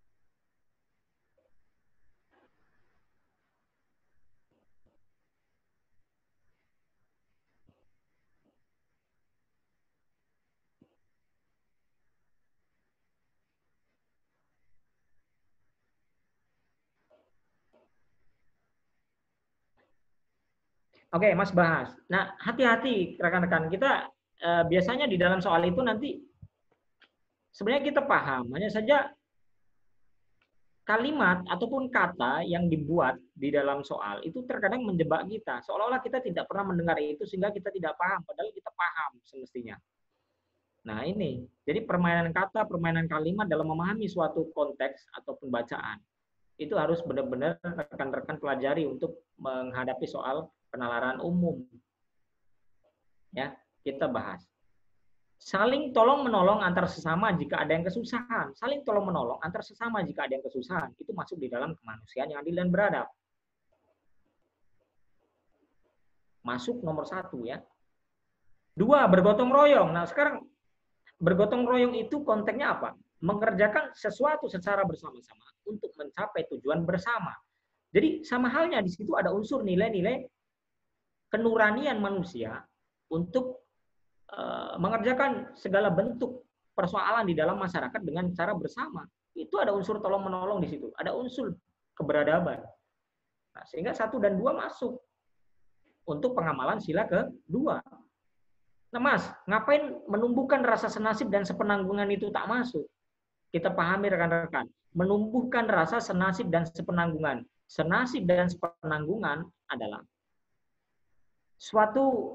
Oke, Mas bahas. Nah, hati-hati rekan-rekan. Kita eh, biasanya di dalam soal itu nanti sebenarnya kita paham, hanya saja kalimat ataupun kata yang dibuat di dalam soal itu terkadang menjebak kita. Seolah-olah kita tidak pernah mendengar itu sehingga kita tidak paham, padahal kita paham semestinya. Nah, ini. Jadi permainan kata, permainan kalimat dalam memahami suatu konteks ataupun bacaan itu harus benar-benar rekan-rekan pelajari untuk menghadapi soal penalaran umum. Ya, kita bahas. Saling tolong menolong antar sesama jika ada yang kesusahan. Saling tolong menolong antar sesama jika ada yang kesusahan. Itu masuk di dalam kemanusiaan yang adil dan beradab. Masuk nomor satu ya. Dua, bergotong royong. Nah sekarang bergotong royong itu konteksnya apa? Mengerjakan sesuatu secara bersama-sama untuk mencapai tujuan bersama. Jadi sama halnya di situ ada unsur nilai-nilai kenuranian manusia untuk mengerjakan segala bentuk persoalan di dalam masyarakat dengan cara bersama. Itu ada unsur tolong menolong di situ, ada unsur keberadaban. Nah, sehingga satu dan dua masuk untuk pengamalan sila kedua. Nah, Mas, ngapain menumbuhkan rasa senasib dan sepenanggungan itu tak masuk? Kita pahami rekan-rekan, menumbuhkan rasa senasib dan sepenanggungan. Senasib dan sepenanggungan adalah suatu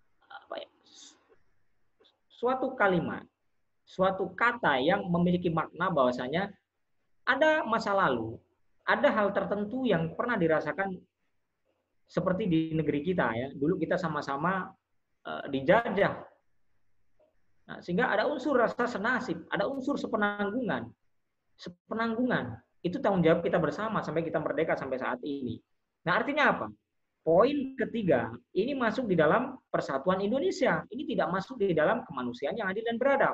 suatu kalimat, suatu kata yang memiliki makna bahwasanya ada masa lalu, ada hal tertentu yang pernah dirasakan seperti di negeri kita ya. Dulu kita sama-sama uh, dijajah. Nah, sehingga ada unsur rasa senasib, ada unsur sepenanggungan. Sepenanggungan itu tanggung jawab kita bersama sampai kita merdeka sampai saat ini. Nah, artinya apa? Poin ketiga, ini masuk di dalam persatuan Indonesia. Ini tidak masuk di dalam kemanusiaan yang adil dan beradab.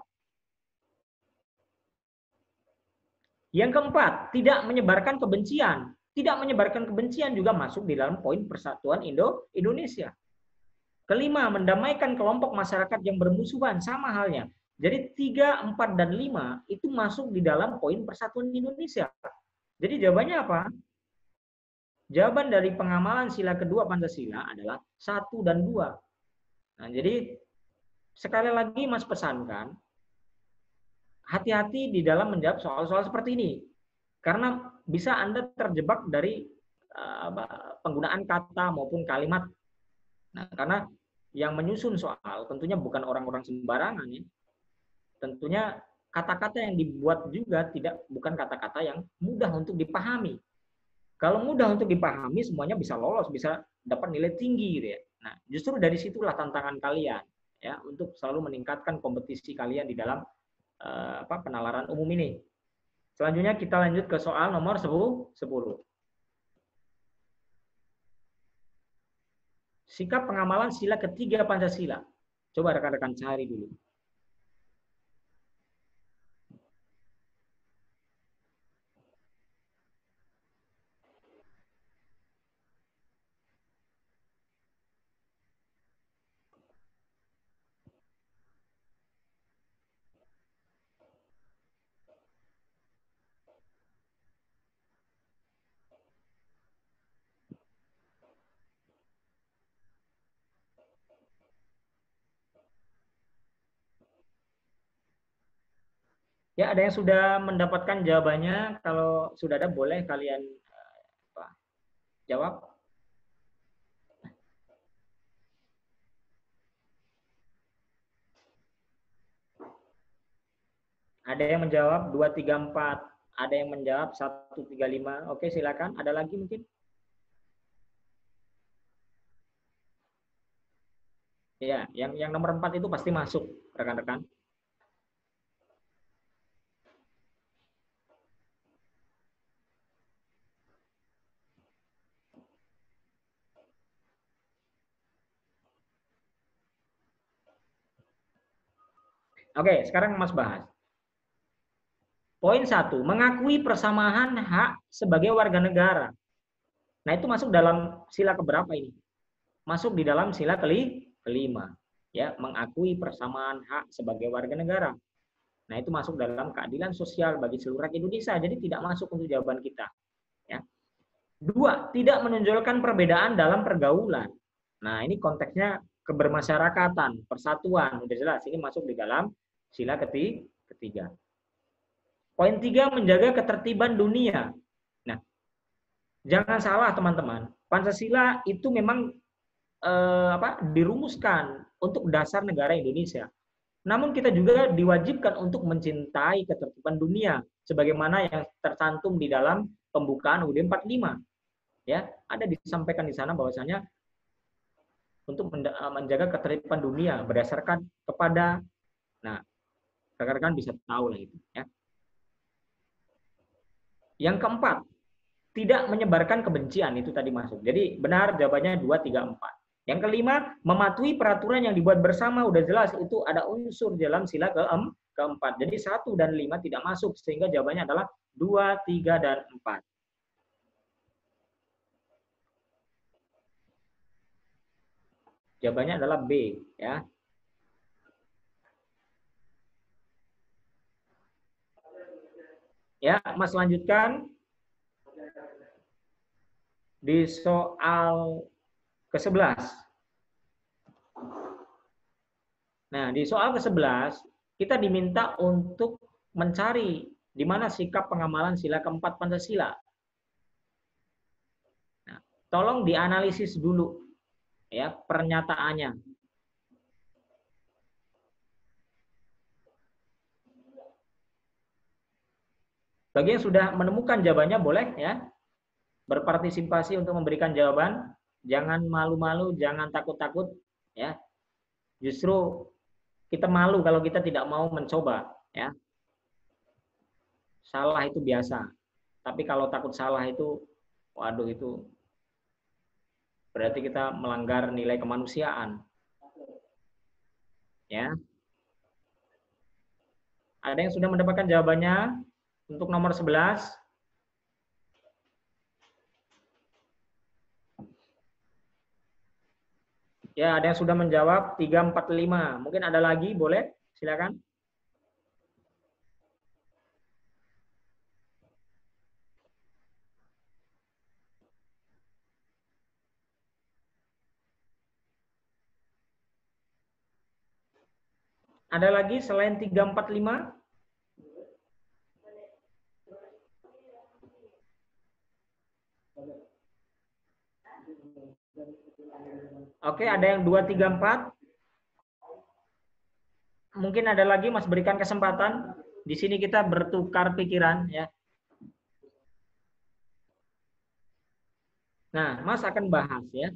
Yang keempat, tidak menyebarkan kebencian. Tidak menyebarkan kebencian juga masuk di dalam poin persatuan Indo Indonesia. Kelima, mendamaikan kelompok masyarakat yang bermusuhan, sama halnya. Jadi tiga, empat, dan lima itu masuk di dalam poin persatuan Indonesia. Jadi jawabannya apa? Jawaban dari pengamalan sila kedua Pancasila adalah satu dan dua. Nah, jadi sekali lagi Mas pesankan, hati-hati di dalam menjawab soal-soal seperti ini. Karena bisa Anda terjebak dari uh, penggunaan kata maupun kalimat. Nah, karena yang menyusun soal tentunya bukan orang-orang sembarangan ya. Tentunya kata-kata yang dibuat juga tidak bukan kata-kata yang mudah untuk dipahami. Kalau mudah untuk dipahami, semuanya bisa lolos, bisa dapat nilai tinggi gitu ya. Nah, justru dari situlah tantangan kalian ya untuk selalu meningkatkan kompetisi kalian di dalam uh, apa penalaran umum ini. Selanjutnya kita lanjut ke soal nomor sepuluh. Sikap pengamalan sila ketiga Pancasila. Coba rekan-rekan cari dulu. Ya, ada yang sudah mendapatkan jawabannya. Kalau sudah ada, boleh kalian apa, jawab. Ada yang menjawab dua, tiga, empat. Ada yang menjawab satu, tiga, lima. Oke, silakan. Ada lagi mungkin? Ya, yang yang nomor empat itu pasti masuk, rekan-rekan. Oke, sekarang Mas bahas. Poin satu, mengakui persamaan hak sebagai warga negara. Nah, itu masuk dalam sila keberapa ini? Masuk di dalam sila keli, kelima. Ya, mengakui persamaan hak sebagai warga negara. Nah, itu masuk dalam keadilan sosial bagi seluruh rakyat Indonesia. Jadi tidak masuk untuk jawaban kita. Ya. Dua, tidak menonjolkan perbedaan dalam pergaulan. Nah, ini konteksnya kebermasyarakatan, persatuan. Sudah jelas, ini masuk di dalam sila ketiga. Poin tiga, menjaga ketertiban dunia. Nah, jangan salah teman-teman. Pancasila itu memang eh, apa, dirumuskan untuk dasar negara Indonesia. Namun kita juga diwajibkan untuk mencintai ketertiban dunia, sebagaimana yang tercantum di dalam pembukaan U U D empat puluh lima. Ya, ada disampaikan di sana bahwasanya untuk menjaga ketertiban dunia berdasarkan kepada, nah, rekan-rekan bisa tahu lah itu. Ya. Yang keempat, tidak menyebarkan kebencian, itu tadi masuk. Jadi benar jawabannya dua, tiga, empat. Yang kelima, mematuhi peraturan yang dibuat bersama, udah jelas itu ada unsur dalam sila keempat. Jadi satu dan lima tidak masuk, sehingga jawabannya adalah dua, tiga, dan empat. Jawabannya adalah B, ya. Ya, Mas lanjutkan di soal ke sebelas. Nah, di soal ke sebelas kita diminta untuk mencari di mana sikap pengamalan sila keempat Pancasila. Nah, tolong dianalisis dulu ya pernyataannya. Bagi yang sudah menemukan jawabannya boleh ya berpartisipasi untuk memberikan jawaban. Jangan malu-malu, jangan takut-takut ya. Justru kita malu kalau kita tidak mau mencoba ya. Salah itu biasa. Tapi kalau takut salah itu waduh itu berarti kita melanggar nilai kemanusiaan. Ya. Ada yang sudah mendapatkan jawabannya? Untuk nomor sebelas. Ya, ada yang sudah menjawab tiga, empat, lima. Mungkin ada lagi, boleh? Silakan. Ada lagi selain tiga, empat, lima? Oke, ada yang dua, tiga, empat. Mungkin ada lagi, Mas berikan kesempatan. Di sini kita bertukar pikiran ya. Nah, Mas akan bahas ya.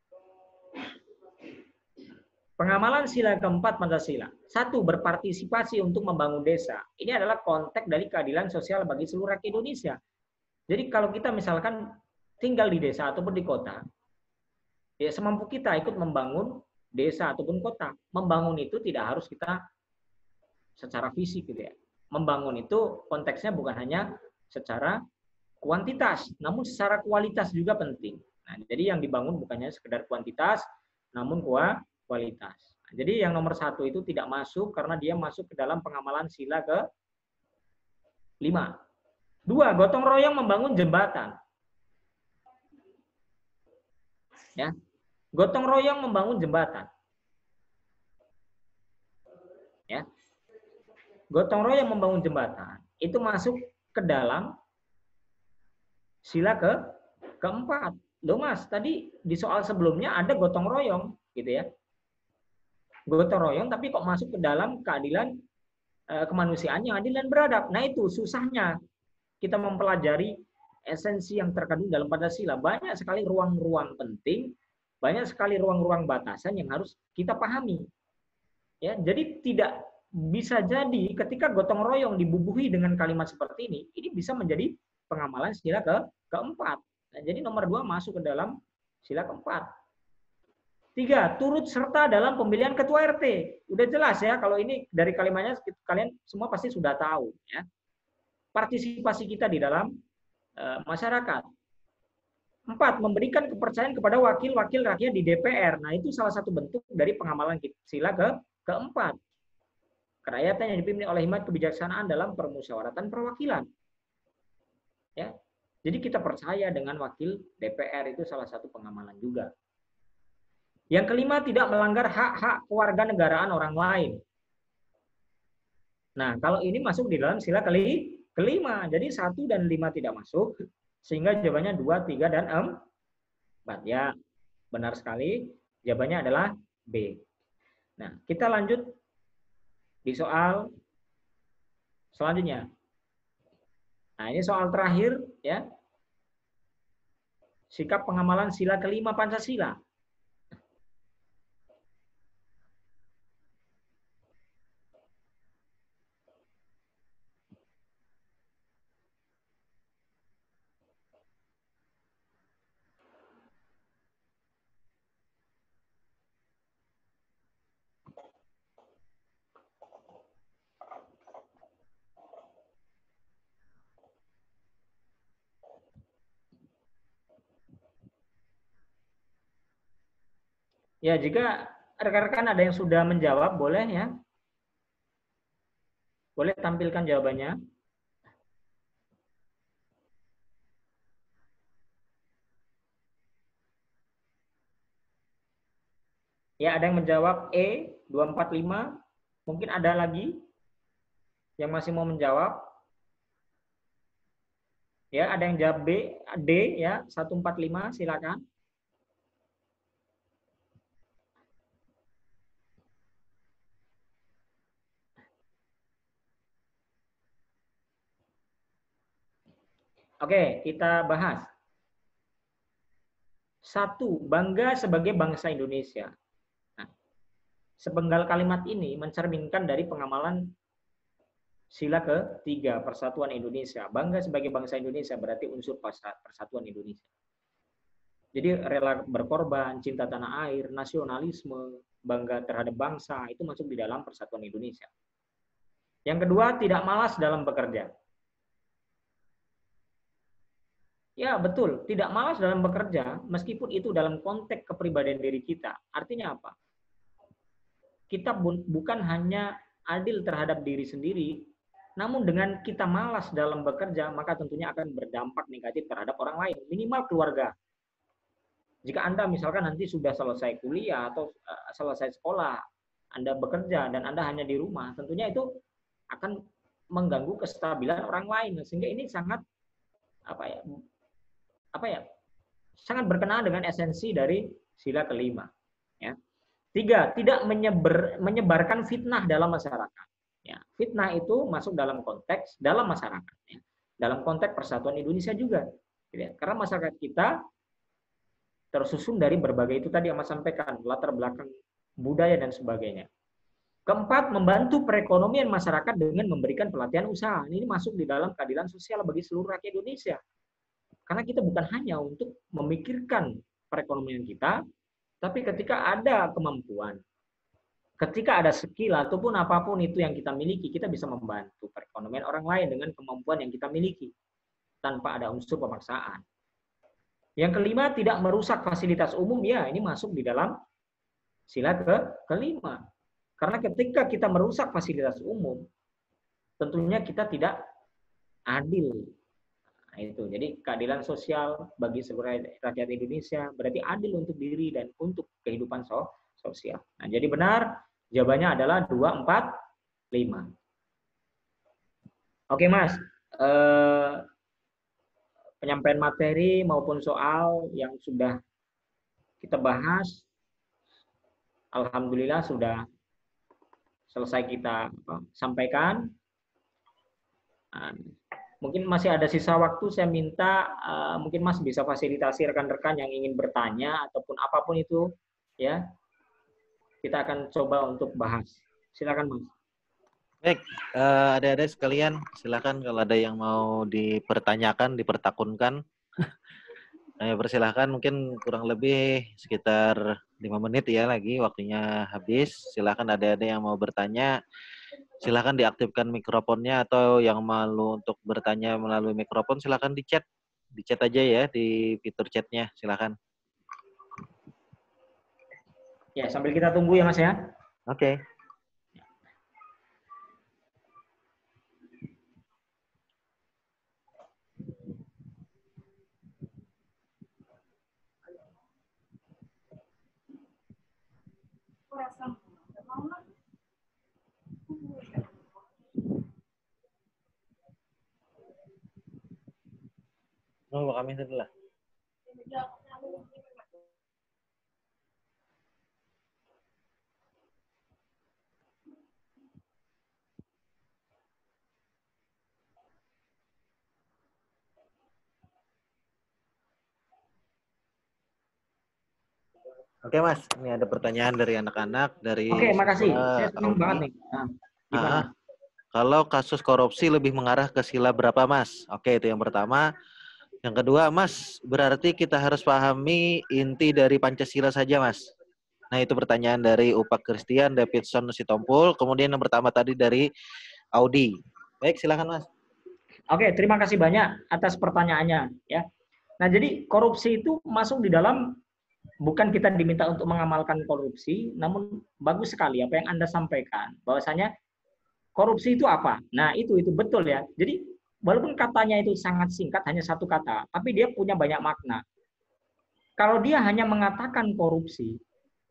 Pengamalan sila keempat Pancasila. Satu, berpartisipasi untuk membangun desa. Ini adalah konteks dari keadilan sosial bagi seluruh rakyat Indonesia. Jadi kalau kita misalkan tinggal di desa ataupun di kota, ya semampu kita ikut membangun desa ataupun kota. Membangun itu tidak harus kita secara fisik gitu ya. Membangun itu konteksnya bukan hanya secara kuantitas, namun secara kualitas juga penting. Nah, jadi yang dibangun bukannya sekedar kuantitas, namun kualitas. Nah, jadi yang nomor satu itu tidak masuk karena dia masuk ke dalam pengamalan sila ke lima. Dua, gotong royong membangun jembatan. Ya, gotong royong membangun jembatan. Ya. Gotong royong membangun jembatan itu masuk ke dalam sila ke keempat. Loh Mas, tadi di soal sebelumnya ada gotong royong gitu ya. Gotong royong tapi kok masuk ke dalam keadilan e, kemanusiaan yang adil dan beradab. Nah, itu susahnya kita mempelajari esensi yang terkandung dalam Pancasila. Banyak sekali ruang-ruang penting, banyak sekali ruang-ruang batasan yang harus kita pahami. Ya, jadi tidak bisa jadi ketika gotong royong dibubuhi dengan kalimat seperti ini, ini bisa menjadi pengamalan sila ke keempat. Nah, jadi nomor dua masuk ke dalam sila keempat. Tiga, turut serta dalam pemilihan ketua R T. Udah jelas ya, kalau ini dari kalimatnya kalian semua pasti sudah tahu ya. Partisipasi kita di dalam uh, masyarakat. Empat, memberikan kepercayaan kepada wakil-wakil rakyat di D P R. Nah, itu salah satu bentuk dari pengamalan sila ke keempat. Kerakyatan yang dipimpin oleh hikmat kebijaksanaan dalam permusyawaratan perwakilan. Ya. Jadi kita percaya dengan wakil D P R, itu salah satu pengamalan juga. Yang kelima, tidak melanggar hak-hak kewarganegaraan orang lain. Nah, kalau ini masuk di dalam sila keli, kelima. Jadi satu dan lima tidak masuk, sehingga jawabannya dua, tiga, dan empat. Ya, benar sekali. Jawabannya adalah B. Nah, kita lanjut di soal selanjutnya. Nah, ini soal terakhir, ya. Sikap pengamalan sila kelima Pancasila. Ya, jika rekan-rekan ada yang sudah menjawab, boleh ya. Boleh tampilkan jawabannya. Ya, ada yang menjawab E, dua empat lima. Mungkin ada lagi yang masih mau menjawab. Ya, ada yang jawab B, D ya, satu empat lima, silakan. Oke, kita bahas. Satu, bangga sebagai bangsa Indonesia. Nah, sepenggal kalimat ini mencerminkan dari pengamalan sila ketiga, persatuan Indonesia. Bangga sebagai bangsa Indonesia berarti unsur persatuan Indonesia. Jadi rela berkorban, cinta tanah air, nasionalisme, bangga terhadap bangsa, itu masuk di dalam persatuan Indonesia. Yang kedua, tidak malas dalam bekerja. Ya, betul. Tidak malas dalam bekerja, meskipun itu dalam konteks kepribadian diri kita. Artinya apa? Kita bukan hanya adil terhadap diri sendiri, namun dengan kita malas dalam bekerja, maka tentunya akan berdampak negatif terhadap orang lain, minimal keluarga. Jika Anda misalkan nanti sudah selesai kuliah atau selesai sekolah, Anda bekerja dan Anda hanya di rumah, tentunya itu akan mengganggu kestabilan orang lain. Sehingga ini sangat apa ya? apa ya sangat berkenaan dengan esensi dari sila kelima. Ya. Tiga, tidak menyebar, menyebarkan fitnah dalam masyarakat. Ya. Fitnah itu masuk dalam konteks dalam masyarakat. Ya. Dalam konteks persatuan Indonesia juga. Ya. Karena masyarakat kita tersusun dari berbagai itu tadi yang Mas sampaikan, latar belakang budaya dan sebagainya. Keempat, membantu perekonomian masyarakat dengan memberikan pelatihan usaha. Ini masuk di dalam keadilan sosial bagi seluruh rakyat Indonesia. Karena kita bukan hanya untuk memikirkan perekonomian kita, tapi ketika ada kemampuan, ketika ada skill ataupun apapun itu yang kita miliki, kita bisa membantu perekonomian orang lain dengan kemampuan yang kita miliki, tanpa ada unsur pemaksaan. Yang kelima, tidak merusak fasilitas umum. Ya, ini masuk di dalam sila ke kelima. Karena ketika kita merusak fasilitas umum, tentunya kita tidak adil. Nah, itu. Jadi keadilan sosial bagi seluruh rakyat Indonesia berarti adil untuk diri dan untuk kehidupan sosial. Nah, jadi benar jawabannya adalah dua, empat, lima. Oke, Mas. Eh, penyampaian materi maupun soal yang sudah kita bahas, alhamdulillah sudah selesai kita apa, sampaikan. Nah, mungkin masih ada sisa waktu, saya minta uh, mungkin Mas bisa fasilitasi rekan-rekan yang ingin bertanya ataupun apapun itu, ya. Kita akan coba untuk bahas. Silakan, Mas. Baik, uh, adik-adik sekalian, silakan kalau ada yang mau dipertanyakan, dipertakunkan. Saya persilahkan, mungkin kurang lebih sekitar lima menit ya lagi waktunya habis. Silahkan adik-adik yang mau bertanya, silahkan diaktifkan mikrofonnya, atau yang malu untuk bertanya melalui mikrofon silahkan di chat. Di chat aja ya, di fitur chatnya, silahkan. Ya, sambil kita tunggu ya Mas ya. Oke. Nunggu kami setelah. Oke Mas, ini ada pertanyaan dari anak-anak dari. Oke, makasih. Saya senang Audi. banget nih. Nah, gimana? Ah, kalau kasus korupsi lebih mengarah ke sila berapa Mas? Oke, itu yang pertama. Yang kedua, Mas, berarti kita harus pahami inti dari Pancasila saja, Mas. Nah, itu pertanyaan dari Upak Christian, Davidson Sitompul. Kemudian yang pertama tadi dari Audi. Baik, silakan Mas. Oke, terima kasih banyak atas pertanyaannya ya. Nah, jadi korupsi itu masuk di dalam, bukan kita diminta untuk mengamalkan korupsi, namun bagus sekali apa yang Anda sampaikan, bahwasanya korupsi itu apa? Nah, itu itu betul ya. Jadi walaupun katanya itu sangat singkat, hanya satu kata, tapi dia punya banyak makna. Kalau dia hanya mengatakan korupsi,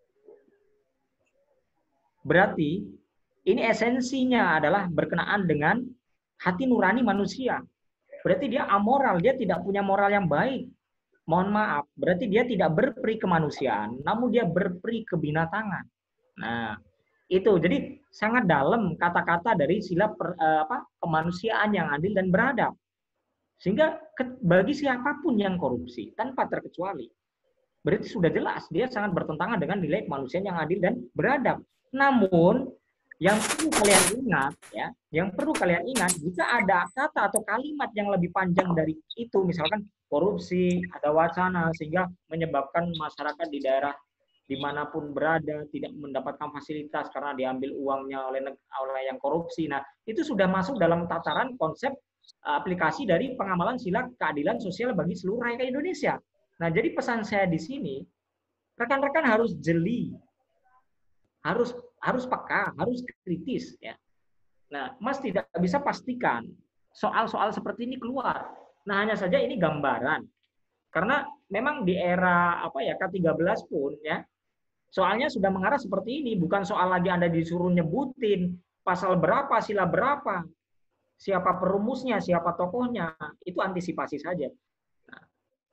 berarti ini esensinya adalah berkenaan dengan hati nurani manusia. Berarti dia amoral, dia tidak punya moral yang baik. Mohon maaf, berarti dia tidak berperi kemanusiaan, namun dia berperi kebinatangan. Nah, itu jadi sangat dalam kata-kata dari sila per, apa, kemanusiaan yang adil dan beradab. Sehingga ke, bagi siapapun yang korupsi tanpa terkecuali, berarti sudah jelas dia sangat bertentangan dengan nilai kemanusiaan yang adil dan beradab. Namun yang perlu kalian ingat ya, yang perlu kalian ingat, jika ada kata atau kalimat yang lebih panjang dari itu, misalkan korupsi, ada wacana sehingga menyebabkan masyarakat di daerah dimanapun berada tidak mendapatkan fasilitas karena diambil uangnya oleh oleh yang korupsi. Nah, itu sudah masuk dalam tataran konsep aplikasi dari pengamalan sila keadilan sosial bagi seluruh rakyat Indonesia. Nah, jadi pesan saya di sini, rekan-rekan harus jeli, harus harus peka, harus kritis ya. Nah, Mas tidak bisa pastikan soal-soal seperti ini keluar. Nah, hanya saja ini gambaran. Karena memang di era apa ya K tiga belas pun ya, soalnya sudah mengarah seperti ini, bukan soal lagi Anda disuruh nyebutin pasal berapa, sila berapa, siapa perumusnya, siapa tokohnya, itu antisipasi saja. Nah,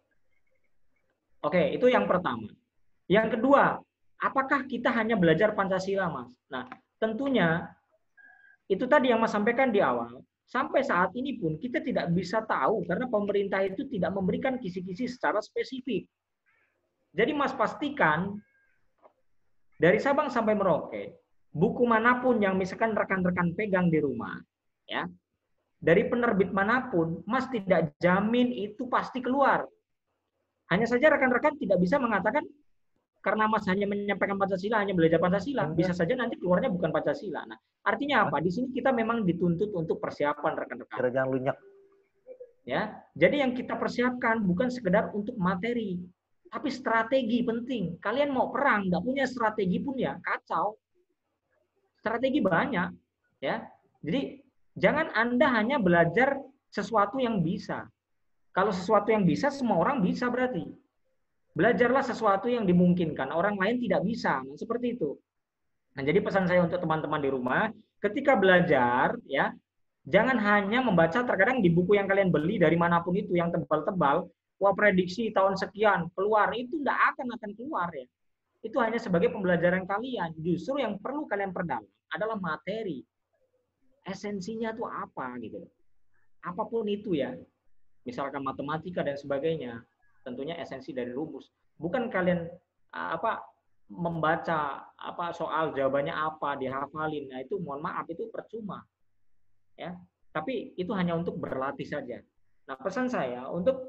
oke, itu yang pertama. Yang kedua, apakah kita hanya belajar Pancasila, Mas? Nah, tentunya itu tadi yang Mas sampaikan di awal. Sampai saat ini pun kita tidak bisa tahu karena pemerintah itu tidak memberikan kisi-kisi secara spesifik. Jadi Mas pastikan dari Sabang sampai Merauke, buku manapun yang misalkan rekan-rekan pegang di rumah, ya, dari penerbit manapun, Mas tidak jamin itu pasti keluar. Hanya saja rekan-rekan tidak bisa mengatakan karena Mas hanya menyampaikan Pancasila, hanya belajar Pancasila, bisa saja nanti keluarnya bukan Pancasila. Nah, artinya apa? Di sini kita memang dituntut untuk persiapan rekan-rekan. Jangan lunyak. Ya, jadi yang kita persiapkan bukan sekedar untuk materi, tapi strategi penting. Kalian mau perang, nggak punya strategi pun ya kacau. Strategi banyak, ya. Jadi jangan Anda hanya belajar sesuatu yang bisa. Kalau sesuatu yang bisa, semua orang bisa berarti. Belajarlah sesuatu yang dimungkinkan, orang lain tidak bisa. Nah, seperti itu. Nah, jadi pesan saya untuk teman-teman di rumah, ketika belajar, ya, jangan hanya membaca terkadang di buku yang kalian beli dari manapun itu yang tebal-tebal, wah prediksi tahun sekian keluar, itu tidak akan akan keluar ya. Itu hanya sebagai pembelajaran kalian. Justru yang perlu kalian perdalam adalah materi. Esensinya itu apa gitu. Apapun itu ya. Misalkan matematika dan sebagainya. Tentunya esensi dari rumus. Bukan kalian apa membaca apa soal jawabannya apa dihafalin. Nah, itu mohon maaf itu percuma. Ya. Tapi itu hanya untuk berlatih saja. Nah, pesan saya untuk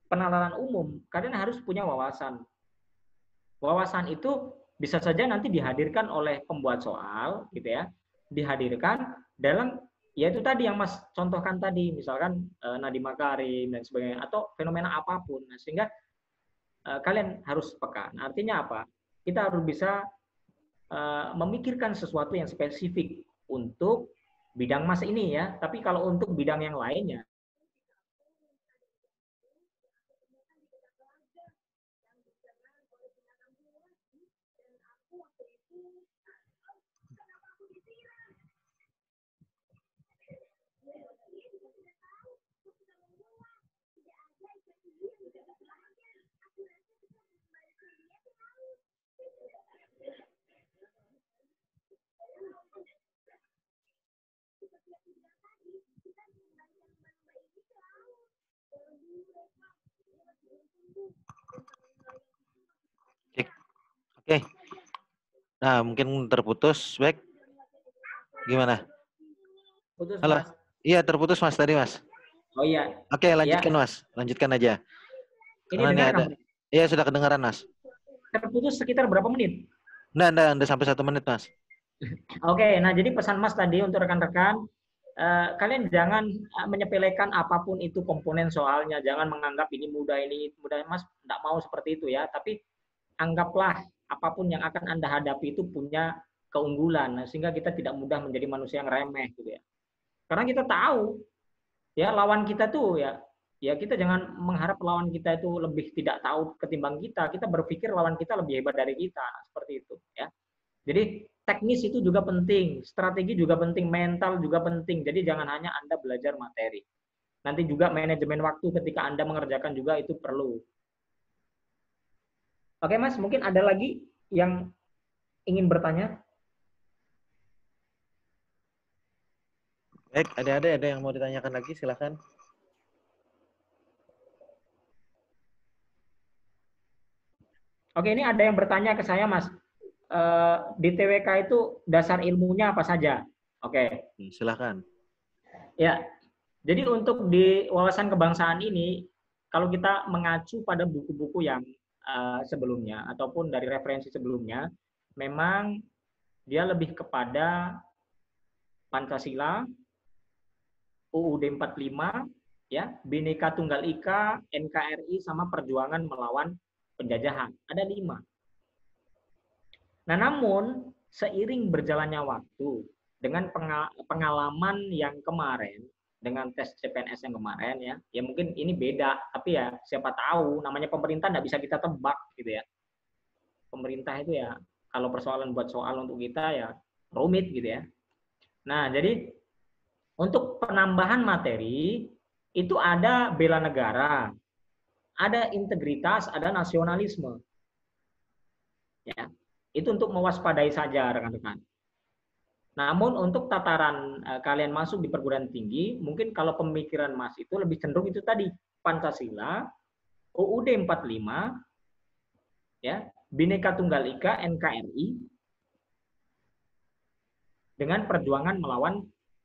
penalaran umum, kalian harus punya wawasan. Wawasan itu bisa saja nanti dihadirkan oleh pembuat soal, gitu ya, dihadirkan dalam, ya itu tadi yang Mas contohkan tadi, misalkan eh, Nadiem Makarim dan sebagainya, atau fenomena apapun. Nah, sehingga eh, kalian harus peka. Nah, artinya apa? Kita harus bisa eh, memikirkan sesuatu yang spesifik untuk bidang Mas ini ya. Tapi kalau untuk bidang yang lainnya, Oke. Nah, mungkin terputus, baik. Gimana? putus Halo. Mas. Iya, terputus Mas tadi, Mas. Oh iya. Oke, lanjutkan Ya. Mas. Lanjutkan aja. Ini Karena dengar ada. kamu? Iya, sudah kedengaran, Mas. Terputus sekitar berapa menit? Nggak, nggak, nggak sampai satu menit, Mas. Oke, nah jadi pesan Mas tadi untuk rekan-rekan, eh, kalian jangan eh, menyepelekan apapun itu komponen soalnya, jangan menganggap ini mudah, ini mudah. Mas tidak mau seperti itu ya, tapi anggaplah apapun yang akan Anda hadapi itu punya keunggulan, nah, sehingga kita tidak mudah menjadi manusia yang remeh gitu ya. Karena kita tahu ya lawan kita tuh ya, ya kita jangan mengharap lawan kita itu lebih tidak tahu ketimbang kita. Kita berpikir lawan kita lebih hebat dari kita, seperti itu ya. Jadi teknis itu juga penting, strategi juga penting, mental juga penting. Jadi jangan hanya Anda belajar materi. Nanti juga manajemen waktu ketika Anda mengerjakan juga itu perlu. Oke Mas, mungkin ada lagi yang ingin bertanya? Baik, ada-ada ada yang mau ditanyakan lagi, silakan. Oke, ini ada yang bertanya ke saya Mas. Eh, di T W K itu dasar ilmunya apa saja? Oke. Silakan. Ya, jadi untuk di wawasan kebangsaan ini, kalau kita mengacu pada buku-buku yang uh, sebelumnya ataupun dari referensi sebelumnya, memang dia lebih kepada Pancasila, U U D empat puluh lima, ya, Bhinneka Tunggal Ika, N K R I, sama perjuangan melawan penjajahan. Ada lima. Nah, namun seiring berjalannya waktu dengan pengalaman yang kemarin, dengan tes C P N S yang kemarin ya, ya mungkin ini beda, tapi ya siapa tahu, namanya pemerintah tidak bisa kita tebak gitu ya. Pemerintah itu ya kalau persoalan buat soal untuk kita ya rumit gitu ya. Nah, jadi untuk penambahan materi itu ada bela negara, ada integritas, ada nasionalisme. Ya. Itu untuk mewaspadai saja rekan-rekan. Namun untuk tataran uh, kalian masuk di perguruan tinggi, mungkin kalau pemikiran Mas itu lebih cenderung itu tadi, Pancasila, U U D empat puluh lima, ya, Bhinneka Tunggal Ika, N K R I, dengan perjuangan melawan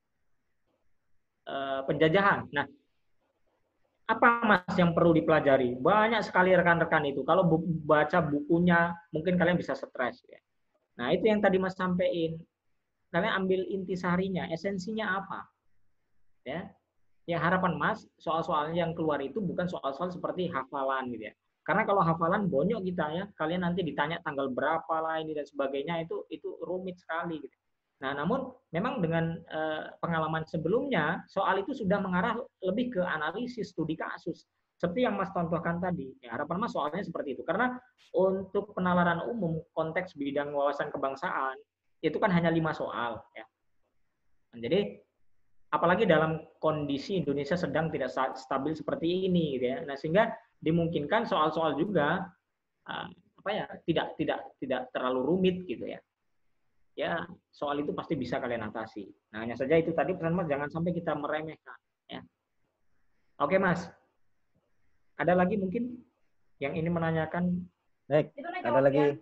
uh, penjajahan. Nah, apa Mas yang perlu dipelajari? Banyak sekali rekan-rekan itu. Kalau bu baca bukunya, mungkin kalian bisa stres. Ya. Nah, itu yang tadi Mas sampaikan. Kalian ambil intisarinya, esensinya apa? Ya, ya harapan Mas, soal-soal yang keluar itu bukan soal-soal seperti hafalan gitu ya. Karena kalau hafalan bonyok kita ya, kalian nanti ditanya tanggal berapa lah ini dan sebagainya, itu itu rumit sekali gitu. Nah, namun memang dengan eh, pengalaman sebelumnya, soal itu sudah mengarah lebih ke analisis studi kasus. Seperti yang Mas contohkan tadi. Ya, harapan Mas soalnya seperti itu. Karena untuk penalaran umum konteks bidang wawasan kebangsaan itu kan hanya lima soal ya. Nah, jadi apalagi dalam kondisi Indonesia sedang tidak stabil seperti ini gitu ya. Nah, sehingga dimungkinkan soal-soal juga uh, apa ya, tidak tidak tidak terlalu rumit gitu ya. Ya, soal itu pasti bisa kalian atasi. Nah, hanya saja itu tadi pesan Mas, jangan sampai kita meremehkan ya. Oke, Mas. Ada lagi mungkin yang ini menanyakan? Baik, ada lagi.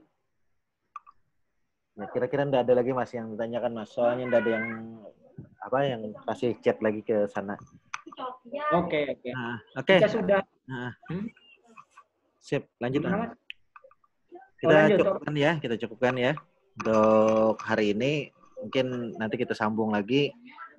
Nah, kira-kira enggak ada lagi Mas yang ditanyakan Mas. Soalnya enggak ada yang apa yang kasih chat lagi ke sana. Oke, oke. Nah, Oke. Jika sudah Nah, Hmm? sip, lanjut Gimana, Mas. Mas? Kita lanjut, Sob. cukupkan ya, kita cukupkan ya untuk hari ini. Mungkin nanti kita sambung lagi.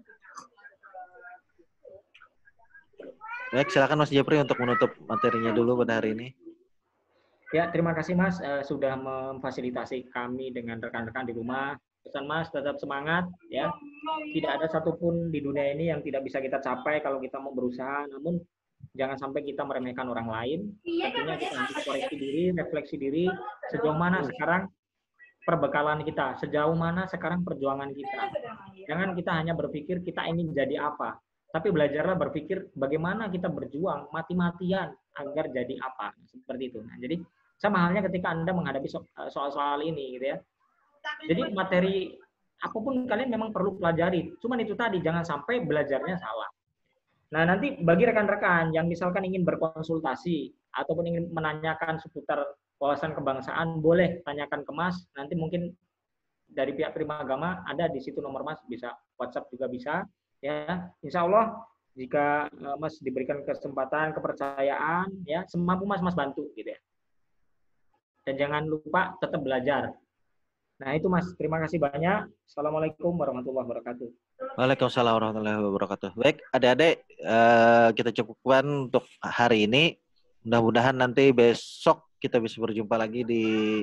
Baik, silakan Mas Japri untuk menutup materinya dulu pada hari ini. Ya, terima kasih Mas eh, sudah memfasilitasi kami dengan rekan-rekan di rumah. Pesan Mas tetap semangat ya. Tidak ada satupun di dunia ini yang tidak bisa kita capai kalau kita mau berusaha. Namun jangan sampai kita meremehkan orang lain. Tentunya kita harus koreksi diri, refleksi diri sejauh mana sekarang perbekalan kita, sejauh mana sekarang perjuangan kita. Jangan kita hanya berpikir kita ini jadi apa, tapi belajarlah berpikir bagaimana kita berjuang mati-matian agar jadi apa, seperti itu. Nah, jadi sama halnya ketika Anda menghadapi soal-soal ini gitu ya. Jadi materi apapun kalian memang perlu pelajari. Cuman itu tadi, jangan sampai belajarnya salah. Nah, nanti bagi rekan-rekan yang misalkan ingin berkonsultasi ataupun ingin menanyakan seputar wawasan kebangsaan, boleh tanyakan ke Mas. Nanti mungkin dari pihak Prima Agama ada di situ nomor Mas, bisa WhatsApp juga bisa. Ya, Insya Allah jika Mas diberikan kesempatan, kepercayaan, ya semampu Mas Mas bantu gitu ya. Dan jangan lupa tetap belajar. Nah itu Mas, terima kasih banyak. Assalamualaikum warahmatullahi wabarakatuh. Waalaikumsalam warahmatullahi wabarakatuh. Baik, adik-adik, uh, kita cukupkan untuk hari ini. Mudah-mudahan nanti besok kita bisa berjumpa lagi di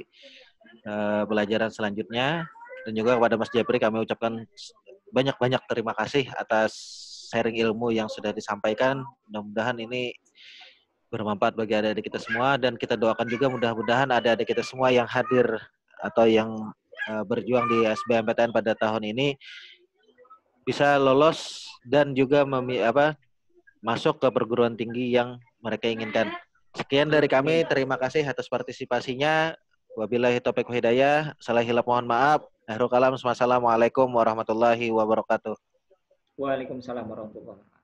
uh, pelajaran selanjutnya. Dan juga kepada Mas Japri kami ucapkan banyak-banyak terima kasih atas sharing ilmu yang sudah disampaikan. Mudah-mudahan ini bermanfaat bagi adik-adik kita semua. Dan kita doakan juga mudah-mudahan adik-adik kita semua yang hadir atau yang uh, berjuang di S B M P T N pada tahun ini bisa lolos dan juga memi, apa, masuk ke perguruan tinggi yang mereka inginkan. Sekian dari kami, terima kasih atas partisipasinya. Wabillahi taufiq wal hidayah. Salah hilaf mohon maaf. Akhirul kalam. Wassalamualaikum warahmatullahi wabarakatuh. Waalaikumsalam warahmatullahi wabarakatuh.